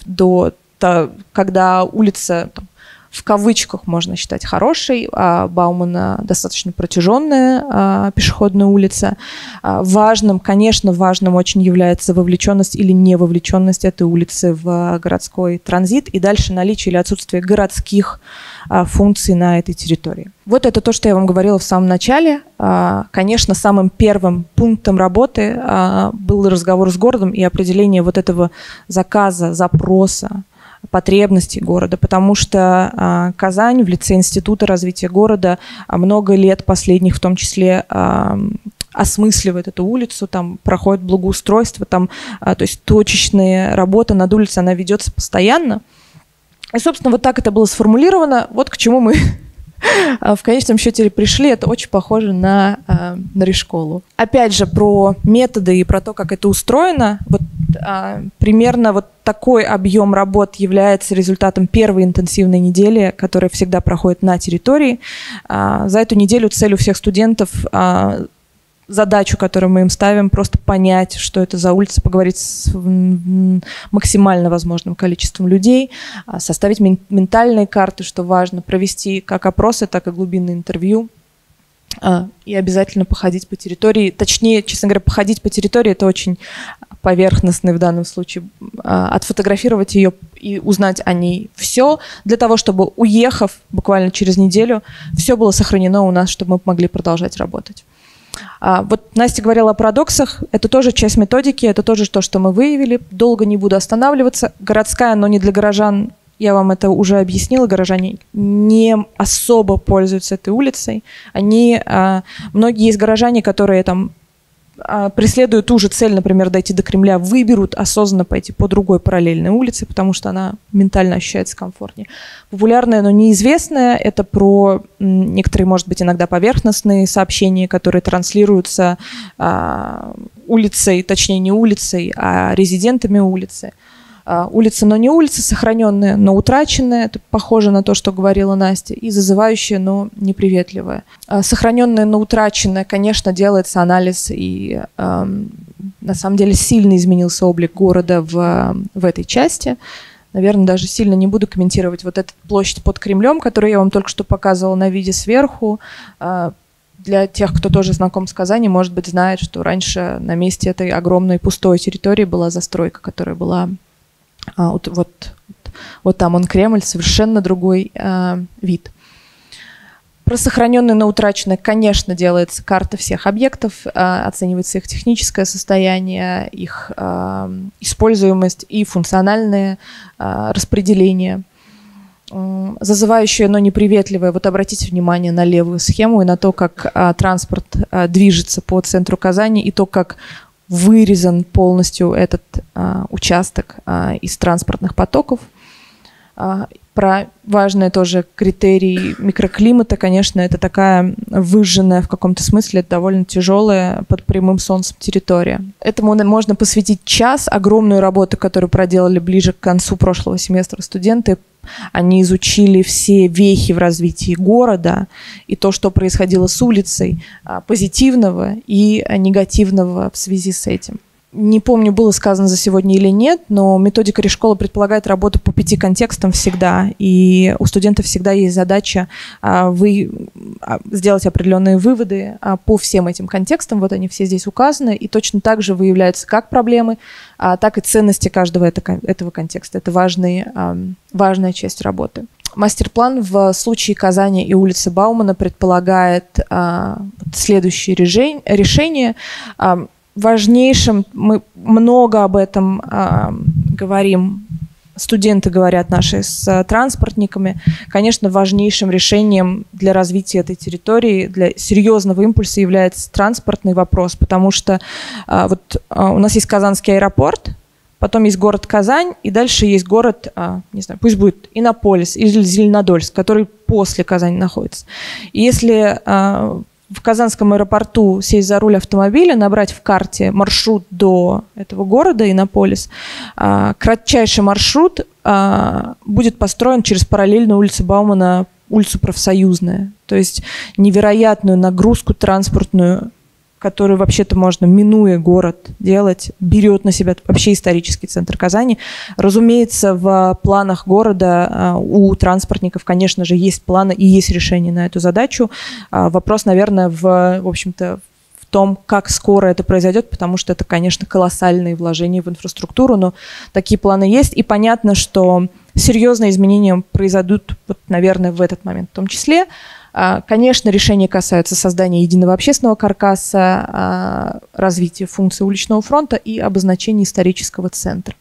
Speaker 4: когда улица, в кавычках, можно считать хорошей, а Баумана достаточно протяженная пешеходная улица. Конечно, важным очень является вовлеченность или невовлеченность этой улицы в городской транзит и дальше наличие или отсутствие городских функций на этой территории. Вот это то, что я вам говорила в самом начале. Конечно, самым первым пунктом работы был разговор с городом и определение вот этого запроса, потребностей города, потому что Казань в лице Института развития города много лет последних в том числе осмысливает эту улицу, там проходит благоустройство, то есть точечная работа над улицей, она ведется постоянно. И, собственно, вот так это было сформулировано, вот к чему мы в конечном счете пришли. Это очень похоже на Решколу. Опять же, про методы и про то, как это устроено. Примерно вот такой объем работ является результатом первой интенсивной недели, которая всегда проходит на территории. За эту неделю цель у всех студентов, задачу, которую мы им ставим, просто понять, что это за улица, поговорить с максимально возможным количеством людей, составить ментальные карты, что важно, провести как опросы, так и глубинные интервью и обязательно походить по территории. Точнее, честно говоря, походить по территории – это очень поверхностный в данном случае. Отфотографировать ее и узнать о ней все, для того, чтобы, уехав буквально через неделю, все было сохранено у нас, чтобы мы могли продолжать работать. Вот Настя говорила о парадоксах, это тоже часть методики, это тоже то, что мы выявили. Долго не буду останавливаться. Городская, но не для горожан я вам это уже объяснила, горожане не особо пользуются этой улицей. Многие есть горожане, которые там преследуют ту же цель, например, дойти до Кремля, выберут осознанно пойти по другой параллельной улице, потому что она ментально ощущается комфортнее. Популярное, но неизвестное, это про некоторые, может быть, иногда поверхностные сообщения, которые транслируются улицей, точнее не улицей, а резидентами улицы. Улица, но не улица, сохраненная, но утраченная, это похоже на то, что говорила Настя, и зазывающая, но неприветливая. Сохраненная, но утраченная, конечно, делается анализ, и на самом деле сильно изменился облик города в этой части. Наверное, даже сильно не буду комментировать вот эту площадь под Кремлем, которую я вам только что показывала на виде сверху. Для тех, кто тоже знаком с Казани, может быть, знает, что раньше на месте этой огромной пустой территории была застройка, которая была... Вот там он, Кремль, совершенно другой вид. Про сохраненные, но утраченные, конечно, делается карта всех объектов, оценивается их техническое состояние, их используемость и функциональное распределение. Зазывающее, но неприветливое. Вот обратите внимание на левую схему и на то, как транспорт движется по центру Казани, и то, как вырезан полностью этот участок из транспортных потоков. Про важный тоже критерий микроклимата, конечно, это такая выжженная в каком-то смысле, довольно тяжелая под прямым солнцем территория. Этому можно посвятить час. Огромную работу, которую проделали ближе к концу прошлого семестра студенты. Они изучили все вехи в развитии города и то, что происходило с улицей, позитивного и негативного в связи с этим. Не помню, было сказано за сегодня или нет, но методика Решкола предполагает работу по 5 контекстам всегда, и у студентов всегда есть задача сделать определенные выводы по всем этим контекстам, вот они все здесь указаны, и точно так же выявляются как проблемы, так и ценности каждого этого контекста. Это важная часть работы. Мастер-план в случае Казани и улицы Баумана предполагает следующее решение. Важнейшим, мы много об этом говорим, студенты говорят наши с транспортниками, конечно, важнейшим решением для развития этой территории, для серьезного импульса является транспортный вопрос, потому что у нас есть Казанский аэропорт, потом есть город Казань, и дальше есть город, не знаю, пусть будет Иннополис или Зеленодольск, который после Казани находится. И если в Казанском аэропорту сесть за руль автомобиля, набрать в карте маршрут до этого города, Иннополис, кратчайший маршрут будет построен через параллельную улицу Баумана, улицу Профсоюзная. То есть невероятную нагрузку транспортную, которую вообще-то можно, минуя город, делать, берет на себя вообще исторический центр Казани. Разумеется, в планах города у транспортников, конечно же, есть планы и есть решение на эту задачу. Вопрос, наверное, в общем-то, в том, как скоро это произойдет, потому что это, конечно, колоссальные вложения в инфраструктуру, но такие планы есть. И понятно, что серьезные изменения произойдут, вот, наверное, в этот момент в том числе. Конечно, решения касаются создания единого общественного каркаса, развития функций уличного фронта и обозначения исторического центра.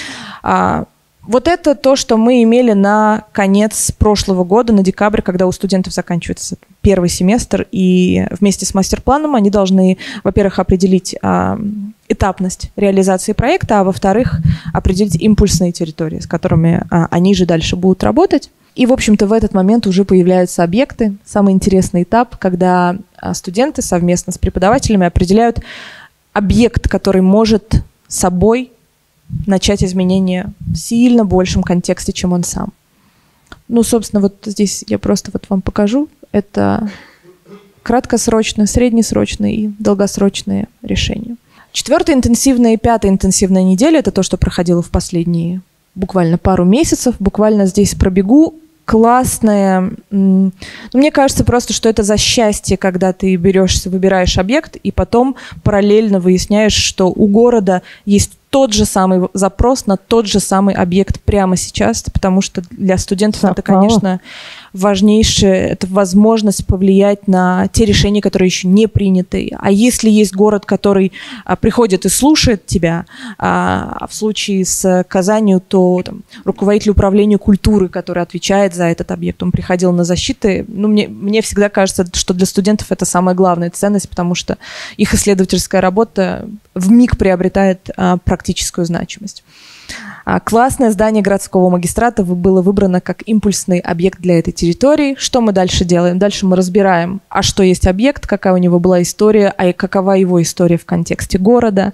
Speaker 4: Вот это то, что мы имели на конец прошлого года, на декабрь, когда у студентов заканчивается первый семестр, и вместе с мастер-планом они должны, во-первых, определить этапность реализации проекта, а во-вторых, определить импульсные территории, с которыми они же дальше будут работать. И, в общем-то, в этот момент уже появляются объекты. Самый интересный этап, когда студенты совместно с преподавателями определяют объект, который может собой начать изменения в сильно большем контексте, чем он сам. Ну, собственно, вот здесь я просто вот вам покажу. Это краткосрочные, среднесрочные и долгосрочные решения. 4-я интенсивная и 5-я интенсивная неделя – это то, что проходило в последние буквально пару месяцев. Буквально здесь пробегу. Классная. Мне кажется просто, что это за счастье, когда ты выбираешь объект, и потом параллельно выясняешь, что у города есть тот же самый запрос на тот же самый объект прямо сейчас, потому что для студентов это, конечно, важнейшая это возможность повлиять на те решения, которые еще не приняты. А если есть город, который приходит и слушает тебя, а в случае с Казанью, то там, руководитель управления культуры, который отвечает за этот объект, он приходил на защиты. Ну, мне всегда кажется, что для студентов это самая главная ценность, потому что их исследовательская работа вмиг приобретает практическую значимость. Классное здание городского магистрата было выбрано как импульсный объект для этой территории. Что мы дальше делаем? Дальше мы разбираем, а что есть объект, какая у него была история, а какова его история в контексте города.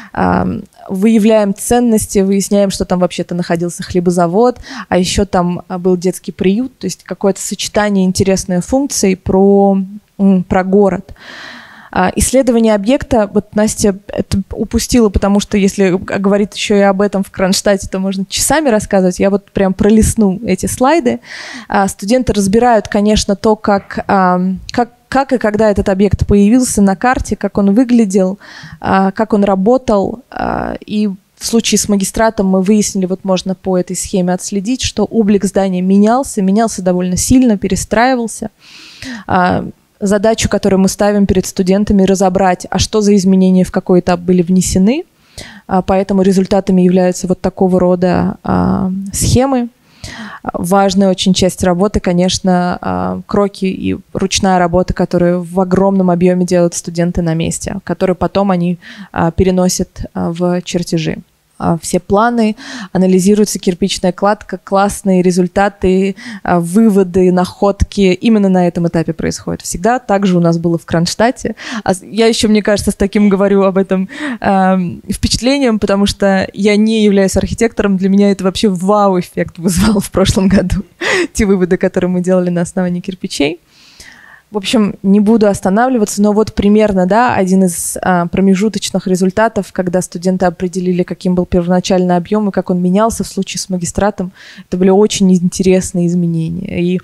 Speaker 4: Выявляем ценности, выясняем, что там вообще-то находился хлебозавод, а еще там был детский приют, то есть какое-то сочетание интересной функций про город. Исследование объекта, вот Настя это упустила, потому что если говорить еще и об этом в Кронштадте, то можно часами рассказывать. Я вот прям пролистну эти слайды. Студенты разбирают, конечно, то, как и когда этот объект появился на карте, как он выглядел, как он работал. И в случае с магистратом мы выяснили, вот можно по этой схеме отследить, что облик здания менялся довольно сильно, перестраивался. Задачу, которую мы ставим перед студентами, разобрать, а что за изменения в какой этап были внесены. Поэтому результатами являются вот такого рода схемы. Важная очень часть работы, конечно, кроки и ручная работа, которую в огромном объеме делают студенты на месте, которые потом они переносят в чертежи. Все планы, анализируется кирпичная кладка, классные результаты, выводы, находки именно на этом этапе происходят всегда. Также у нас было в Кронштадте. Я еще, мне кажется, с таким говорю об этом впечатлением, потому что я не являюсь архитектором. Для меня это вообще вау-эффект вызвал в прошлом году. Те выводы, которые мы делали на основании кирпичей. В общем, не буду останавливаться, но вот примерно, да, один из промежуточных результатов, когда студенты определили, каким был первоначальный объем и как он менялся в случае с магистратом, это были очень интересные изменения. И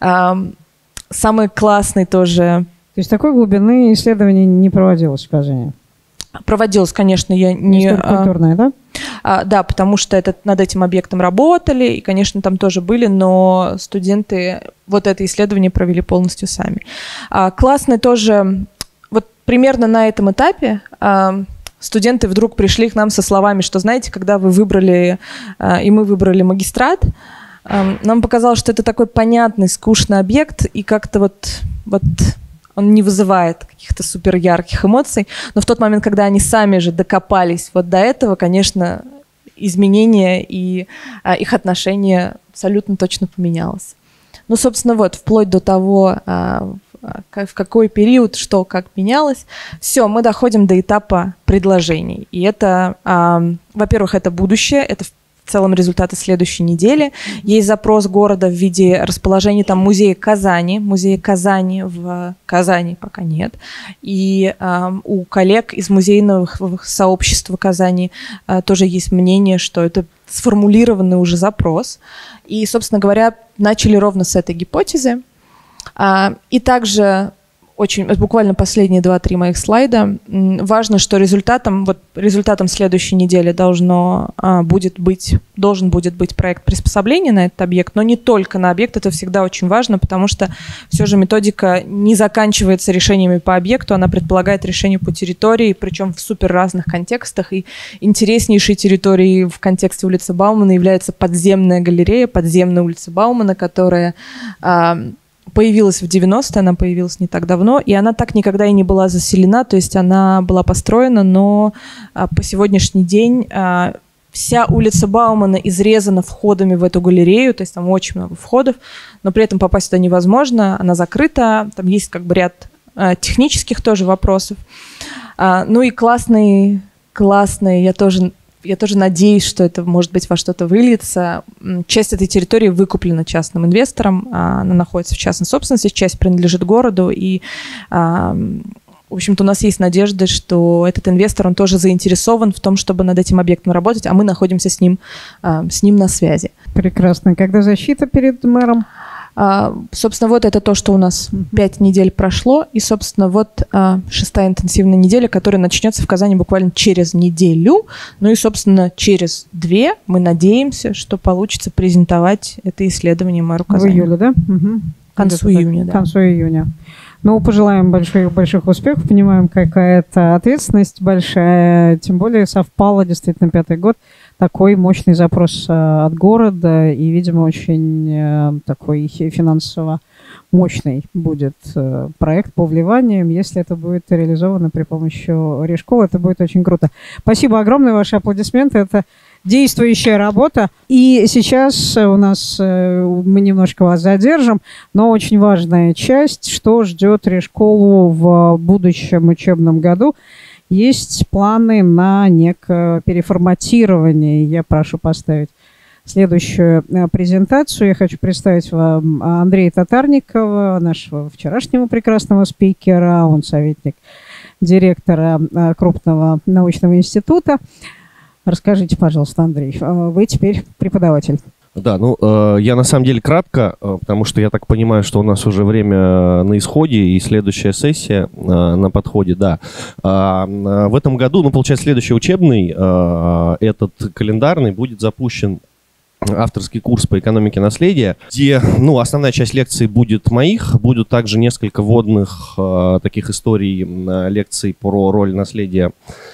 Speaker 4: самый классный тоже...
Speaker 1: То есть такой глубины исследований не проводилось в Казани?
Speaker 4: Проводилось, конечно, я не...
Speaker 1: Культурное, да?
Speaker 4: Да, потому что над этим объектом работали, и, конечно, там тоже были, но студенты вот это исследование провели полностью сами. Классно тоже, вот примерно на этом этапе студенты вдруг пришли к нам со словами, что, знаете, когда вы выбрали, и мы выбрали магистрат, нам показалось, что это такой понятный, скучный объект, и как-то вот он не вызывает каких-то супер ярких эмоций, но в тот момент, когда они сами же докопались вот до этого, конечно, изменения и их отношение абсолютно точно поменялось. Ну, собственно, вот, вплоть до того, в какой период, что, как менялось, все, мы доходим до этапа предложений. И это, во-первых, это будущее, это в целом результаты следующей недели. Есть запрос города в виде расположения там музея Казани в Казани пока нет. И у коллег из музейного сообщества Казани тоже есть мнение, что это сформулированный уже запрос. И, собственно говоря, начали ровно с этой гипотезы. И также буквально последние 2-3 моих слайда. Важно, что результатом следующей недели должен будет быть проект приспособления на этот объект, но не только на объект, это всегда очень важно, потому что все же методика не заканчивается решениями по объекту, она предполагает решение по территории, причем в супер разных контекстах, и интереснейшей территорией в контексте улицы Баумана является подземная галерея, подземная улица Баумана, которая появилась в 90-е, она появилась не так давно, и она так никогда и не была заселена, то есть она была построена, но по сегодняшний день вся улица Баумана изрезана входами в эту галерею, то есть там очень много входов, но при этом попасть туда невозможно, она закрыта, там есть как бы ряд технических тоже вопросов. Ну и классный, я тоже надеюсь, что это, может быть, во что-то выльется. Часть этой территории выкуплена частным инвестором, она находится в частной собственности, часть принадлежит городу, и, в общем-то, у нас есть надежда, что этот инвестор, он тоже заинтересован в том, чтобы над этим объектом работать, а мы находимся с ним на связи.
Speaker 1: Прекрасно. Когда защита перед мэром?
Speaker 4: Собственно, вот это то, что у нас 5 недель прошло, и, собственно, вот 6-я интенсивная неделя, которая начнется в Казани буквально через неделю. Ну и, собственно, через 2 мы надеемся, что получится презентовать это исследование мэру Казани.
Speaker 1: В июле, да? Угу.
Speaker 4: К концу июня, да.
Speaker 1: К концу июня. Ну, пожелаем больших успехов, понимаем, какая-то ответственность большая, тем более совпало действительно 5-й год, такой мощный запрос от города и, видимо, очень такой финансово мощный будет проект по вливаниям. Если это будет реализовано при помощи Решколы, это будет очень круто. Спасибо огромное, ваши аплодисменты. Это действующая работа. И сейчас у нас, мы немножко вас задержим, но очень важная часть, что ждет Решколу в будущем учебном году. Есть планы на некое переформатирование. Я прошу поставить следующую презентацию. Я хочу представить вам Андрея Татарникова, нашего вчерашнего прекрасного спикера. Он советник директора крупного научного института. Расскажите, пожалуйста, Андрей, вы теперь преподаватель.
Speaker 5: Да, ну, я на самом деле кратко, потому что я так понимаю, что у нас уже время на исходе, и следующая сессия на подходе, да. В этом году, ну, получается, следующий учебный, этот календарный, будет запущен авторский курс по экономике наследия, где, ну, основная часть лекций будет моих, будут также несколько вводных таких историй, лекций про роль наследия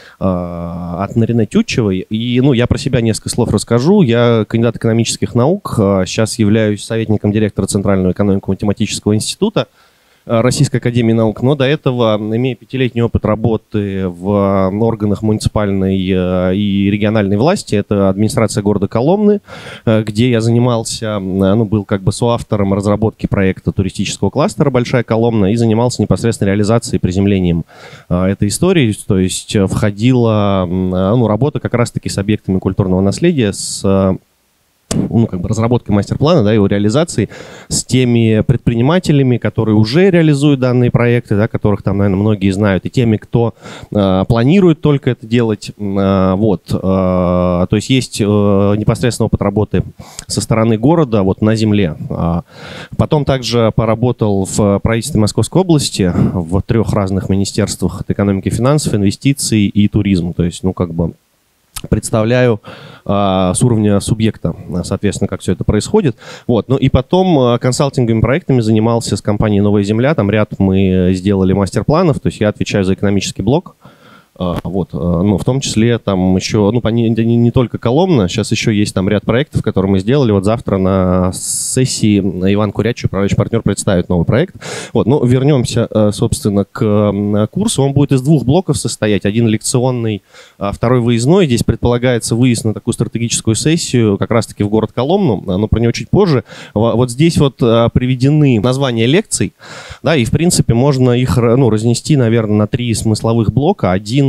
Speaker 5: от Нарине Тютчевой. И, ну, я про себя несколько слов расскажу. Я кандидат экономических наук, сейчас являюсь советником директора Центрального экономико-математического института Российской академии наук, но до этого, имея 5-летний опыт работы в органах муниципальной и региональной власти, это администрация города Коломны, где я занимался, ну, был как бы соавтором разработки проекта туристического кластера «Большая Коломна» и занимался непосредственно реализацией и приземлением этой истории, то есть входила, ну, работа как раз-таки с объектами культурного наследия, с, ну, как бы разработкой мастер-плана, да, его реализации с теми предпринимателями, которые уже реализуют данные проекты, да, которых там, наверное, многие знают, и теми, кто планирует только это делать. Вот. То есть есть непосредственно опыт работы со стороны города вот на земле. Потом также поработал в правительстве Московской области в 3 разных министерствах: от экономики, финансов, инвестиций и туризма. То есть, ну, как бы представляю с уровня субъекта, соответственно, как все это происходит. Вот. Ну и потом консалтинговыми проектами занимался с компанией «Новая земля». Там ряд мы сделали мастер-планов, то есть я отвечаю за экономический блок. Вот, ну, в том числе там еще, ну, не только Коломна, сейчас еще есть там ряд проектов, которые мы сделали. Вот завтра на сессии Иван Курячев, управляющий партнер, представит новый проект. Вот, ну, вернемся, собственно, к курсу. Он будет из 2 блоков состоять. Один лекционный, второй выездной. Здесь предполагается выезд на такую стратегическую сессию как раз-таки в город Коломну, но про него чуть позже. Вот здесь вот приведены названия лекций, да, и, в принципе, можно их, ну, разнести, наверное, на 3 смысловых блока. Один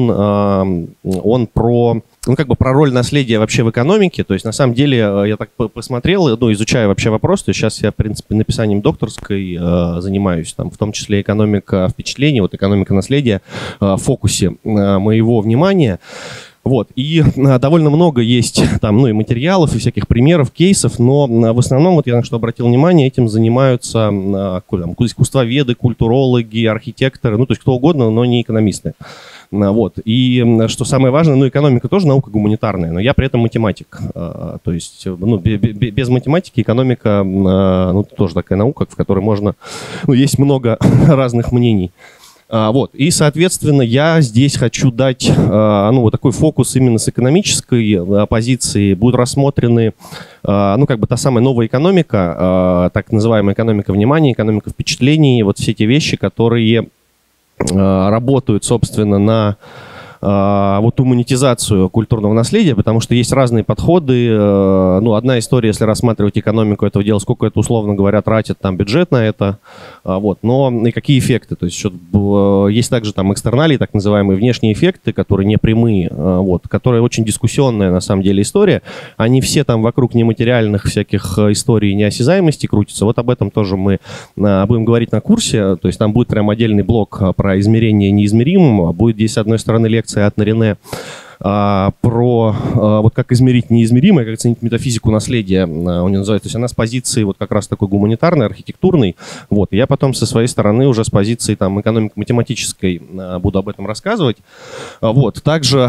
Speaker 5: он про, ну, как бы про роль наследия вообще в экономике. То есть, на самом деле, я так посмотрел, ну, изучаю вообще вопрос. То есть, сейчас я, в принципе, написанием докторской занимаюсь, там, в том числе экономика впечатлений, вот экономика наследия в фокусе моего внимания. Вот, и довольно много есть там, ну, и материалов, и всяких примеров, кейсов, но в основном, вот я на что обратил внимание, этим занимаются там, искусствоведы, культурологи, архитекторы, ну, то есть кто угодно, но не экономисты. Вот, и что самое важное, ну, экономика тоже наука гуманитарная, но я при этом математик, то есть, ну, без математики экономика, ну, тоже такая наука, в которой можно, ну, есть много разных мнений. Вот. И, соответственно, я здесь хочу дать, ну, вот такой фокус именно с экономической позиции. Будут рассмотрены, ну, как бы та самая новая экономика, так называемая экономика внимания, экономика впечатлений, вот все те вещи, которые работают, собственно, на вот ту монетизацию культурного наследия, потому что есть разные подходы. Ну, одна история, если рассматривать экономику этого дела, сколько это, условно говоря, тратит там бюджет на это, вот, но и какие эффекты, то есть есть также там экстерналии, так называемые внешние эффекты, которые не прямые, вот, которые очень дискуссионная на самом деле история, они все там вокруг нематериальных всяких историй неосязаемости крутятся, вот об этом тоже мы будем говорить на курсе, то есть там будет прям отдельный блок про измерение неизмеримого, будет здесь с одной стороны лекция от Нарине про вот как измерить неизмеримое, как оценить метафизику наследия, он называется. То есть она с позиции вот как раз такой гуманитарной, архитектурной. Вот. И я потом со своей стороны уже с позиции там экономико-математической буду об этом рассказывать. Вот. Также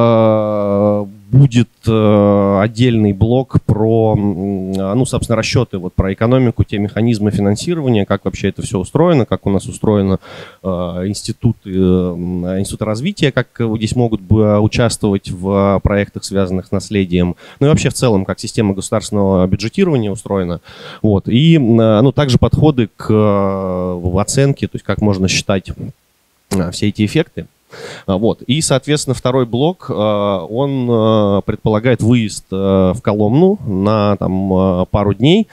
Speaker 5: будет отдельный блок про, ну, собственно, расчеты вот про экономику, те механизмы финансирования, как вообще это все устроено, как у нас устроено институты развития, как здесь могут участвовать в проектах, связанных с наследием, ну и вообще в целом, как система государственного бюджетирования устроена. Вот. И, ну, также подходы к оценке, то есть как можно считать все эти эффекты. Вот. И, соответственно, второй блок, он предполагает выезд в Коломну на там пару дней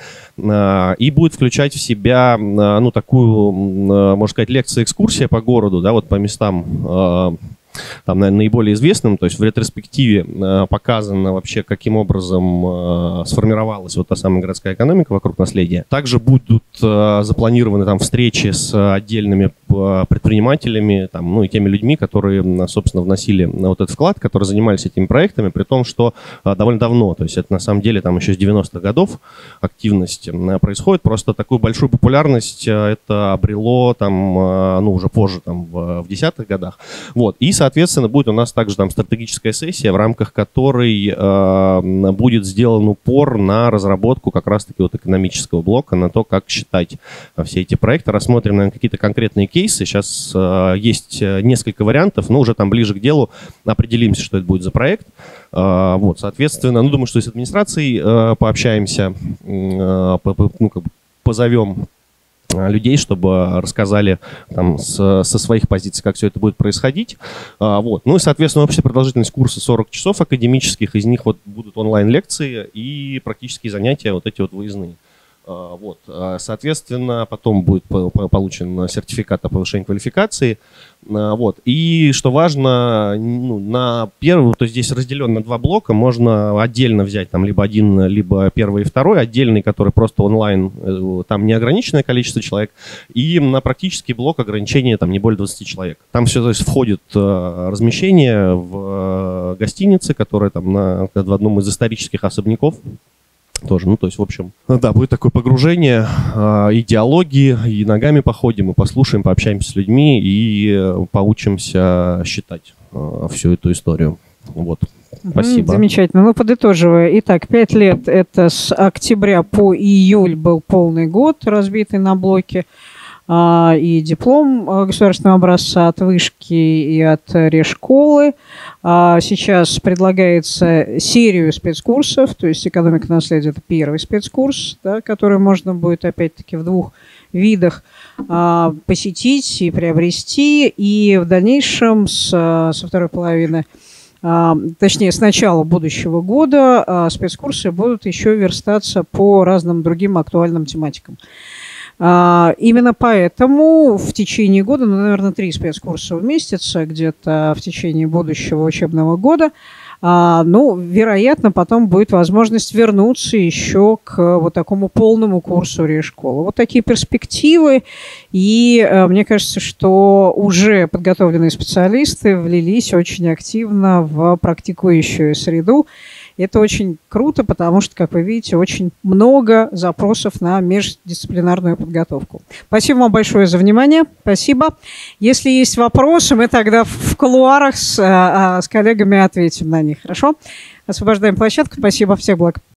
Speaker 5: и будет включать в себя, ну, такую, можно сказать, лекция-экскурсия по городу, да, вот по местам, там, наверное, наиболее известным, то есть в ретроспективе показано вообще, каким образом сформировалась вот та самая городская экономика вокруг наследия. Также будут запланированы там встречи с отдельными предпринимателями, там, ну и теми людьми, которые, собственно, вносили вот этот вклад, которые занимались этими проектами, при том, что довольно давно, то есть это на самом деле там еще с 90-х годов активность происходит, просто такую большую популярность это обрело там, ну, уже позже, там, в 10-х годах. Вот. И, соответственно, будет у нас также там стратегическая сессия, в рамках которой будет сделан упор на разработку как раз-таки вот экономического блока, на то, как считать все эти проекты. Рассмотрим, наверное, какие-то конкретные кейсы. Сейчас есть несколько вариантов, но уже там ближе к делу определимся, что это будет за проект. Вот, соответственно, ну, думаю, что с администрацией пообщаемся, ну, как бы позовем людей, чтобы рассказали там со своих позиций, как все это будет происходить. Вот. Ну и, соответственно, общая продолжительность курса 40 часов академических, из них вот будут онлайн-лекции и практические занятия, вот эти вот выездные. Вот. Соответственно, потом будет получен сертификат о повышении квалификации. Вот. И что важно, ну, на первый, то есть здесь разделен на два блока, можно отдельно взять там либо один, либо первый и второй, отдельный, который просто онлайн, там неограниченное количество человек, и на практический блок ограничение там не более 20 человек. Там все, то есть, входит размещение в гостинице, которая там в одном из исторических особняков. Тоже, ну, то есть, в общем, да, будет такое погружение, и диалоги, и ногами походим, и послушаем, пообщаемся с людьми, и поучимся считать всю эту историю. Вот. Спасибо.
Speaker 1: Замечательно. Ну, подытоживая. Итак, 5 лет, это с октября по июль был полный год, разбитый на блоки. И диплом государственного образца от вышки и от решколы. Сейчас предлагается серию спецкурсов, то есть экономика наследия – это первый спецкурс, да, который можно будет опять-таки в двух видах посетить и приобрести. И в дальнейшем со второй половины, точнее, с начала будущего года спецкурсы будут еще верстаться по разным другим актуальным тематикам. Именно поэтому в течение года, ну, наверное, 3 спецкурса вместятся где-то в течение будущего учебного года. Ну, вероятно, потом будет возможность вернуться еще к вот такому полному курсу решколы. Вот такие перспективы. И мне кажется, что уже подготовленные специалисты влились очень активно в практикующую среду. Это очень круто, потому что, как вы видите, очень много запросов на междисциплинарную подготовку. Спасибо вам большое за внимание. Спасибо. Если есть вопросы, мы тогда в кулуарах с коллегами ответим на них. Хорошо? Освобождаем площадку. Спасибо. Всех благ.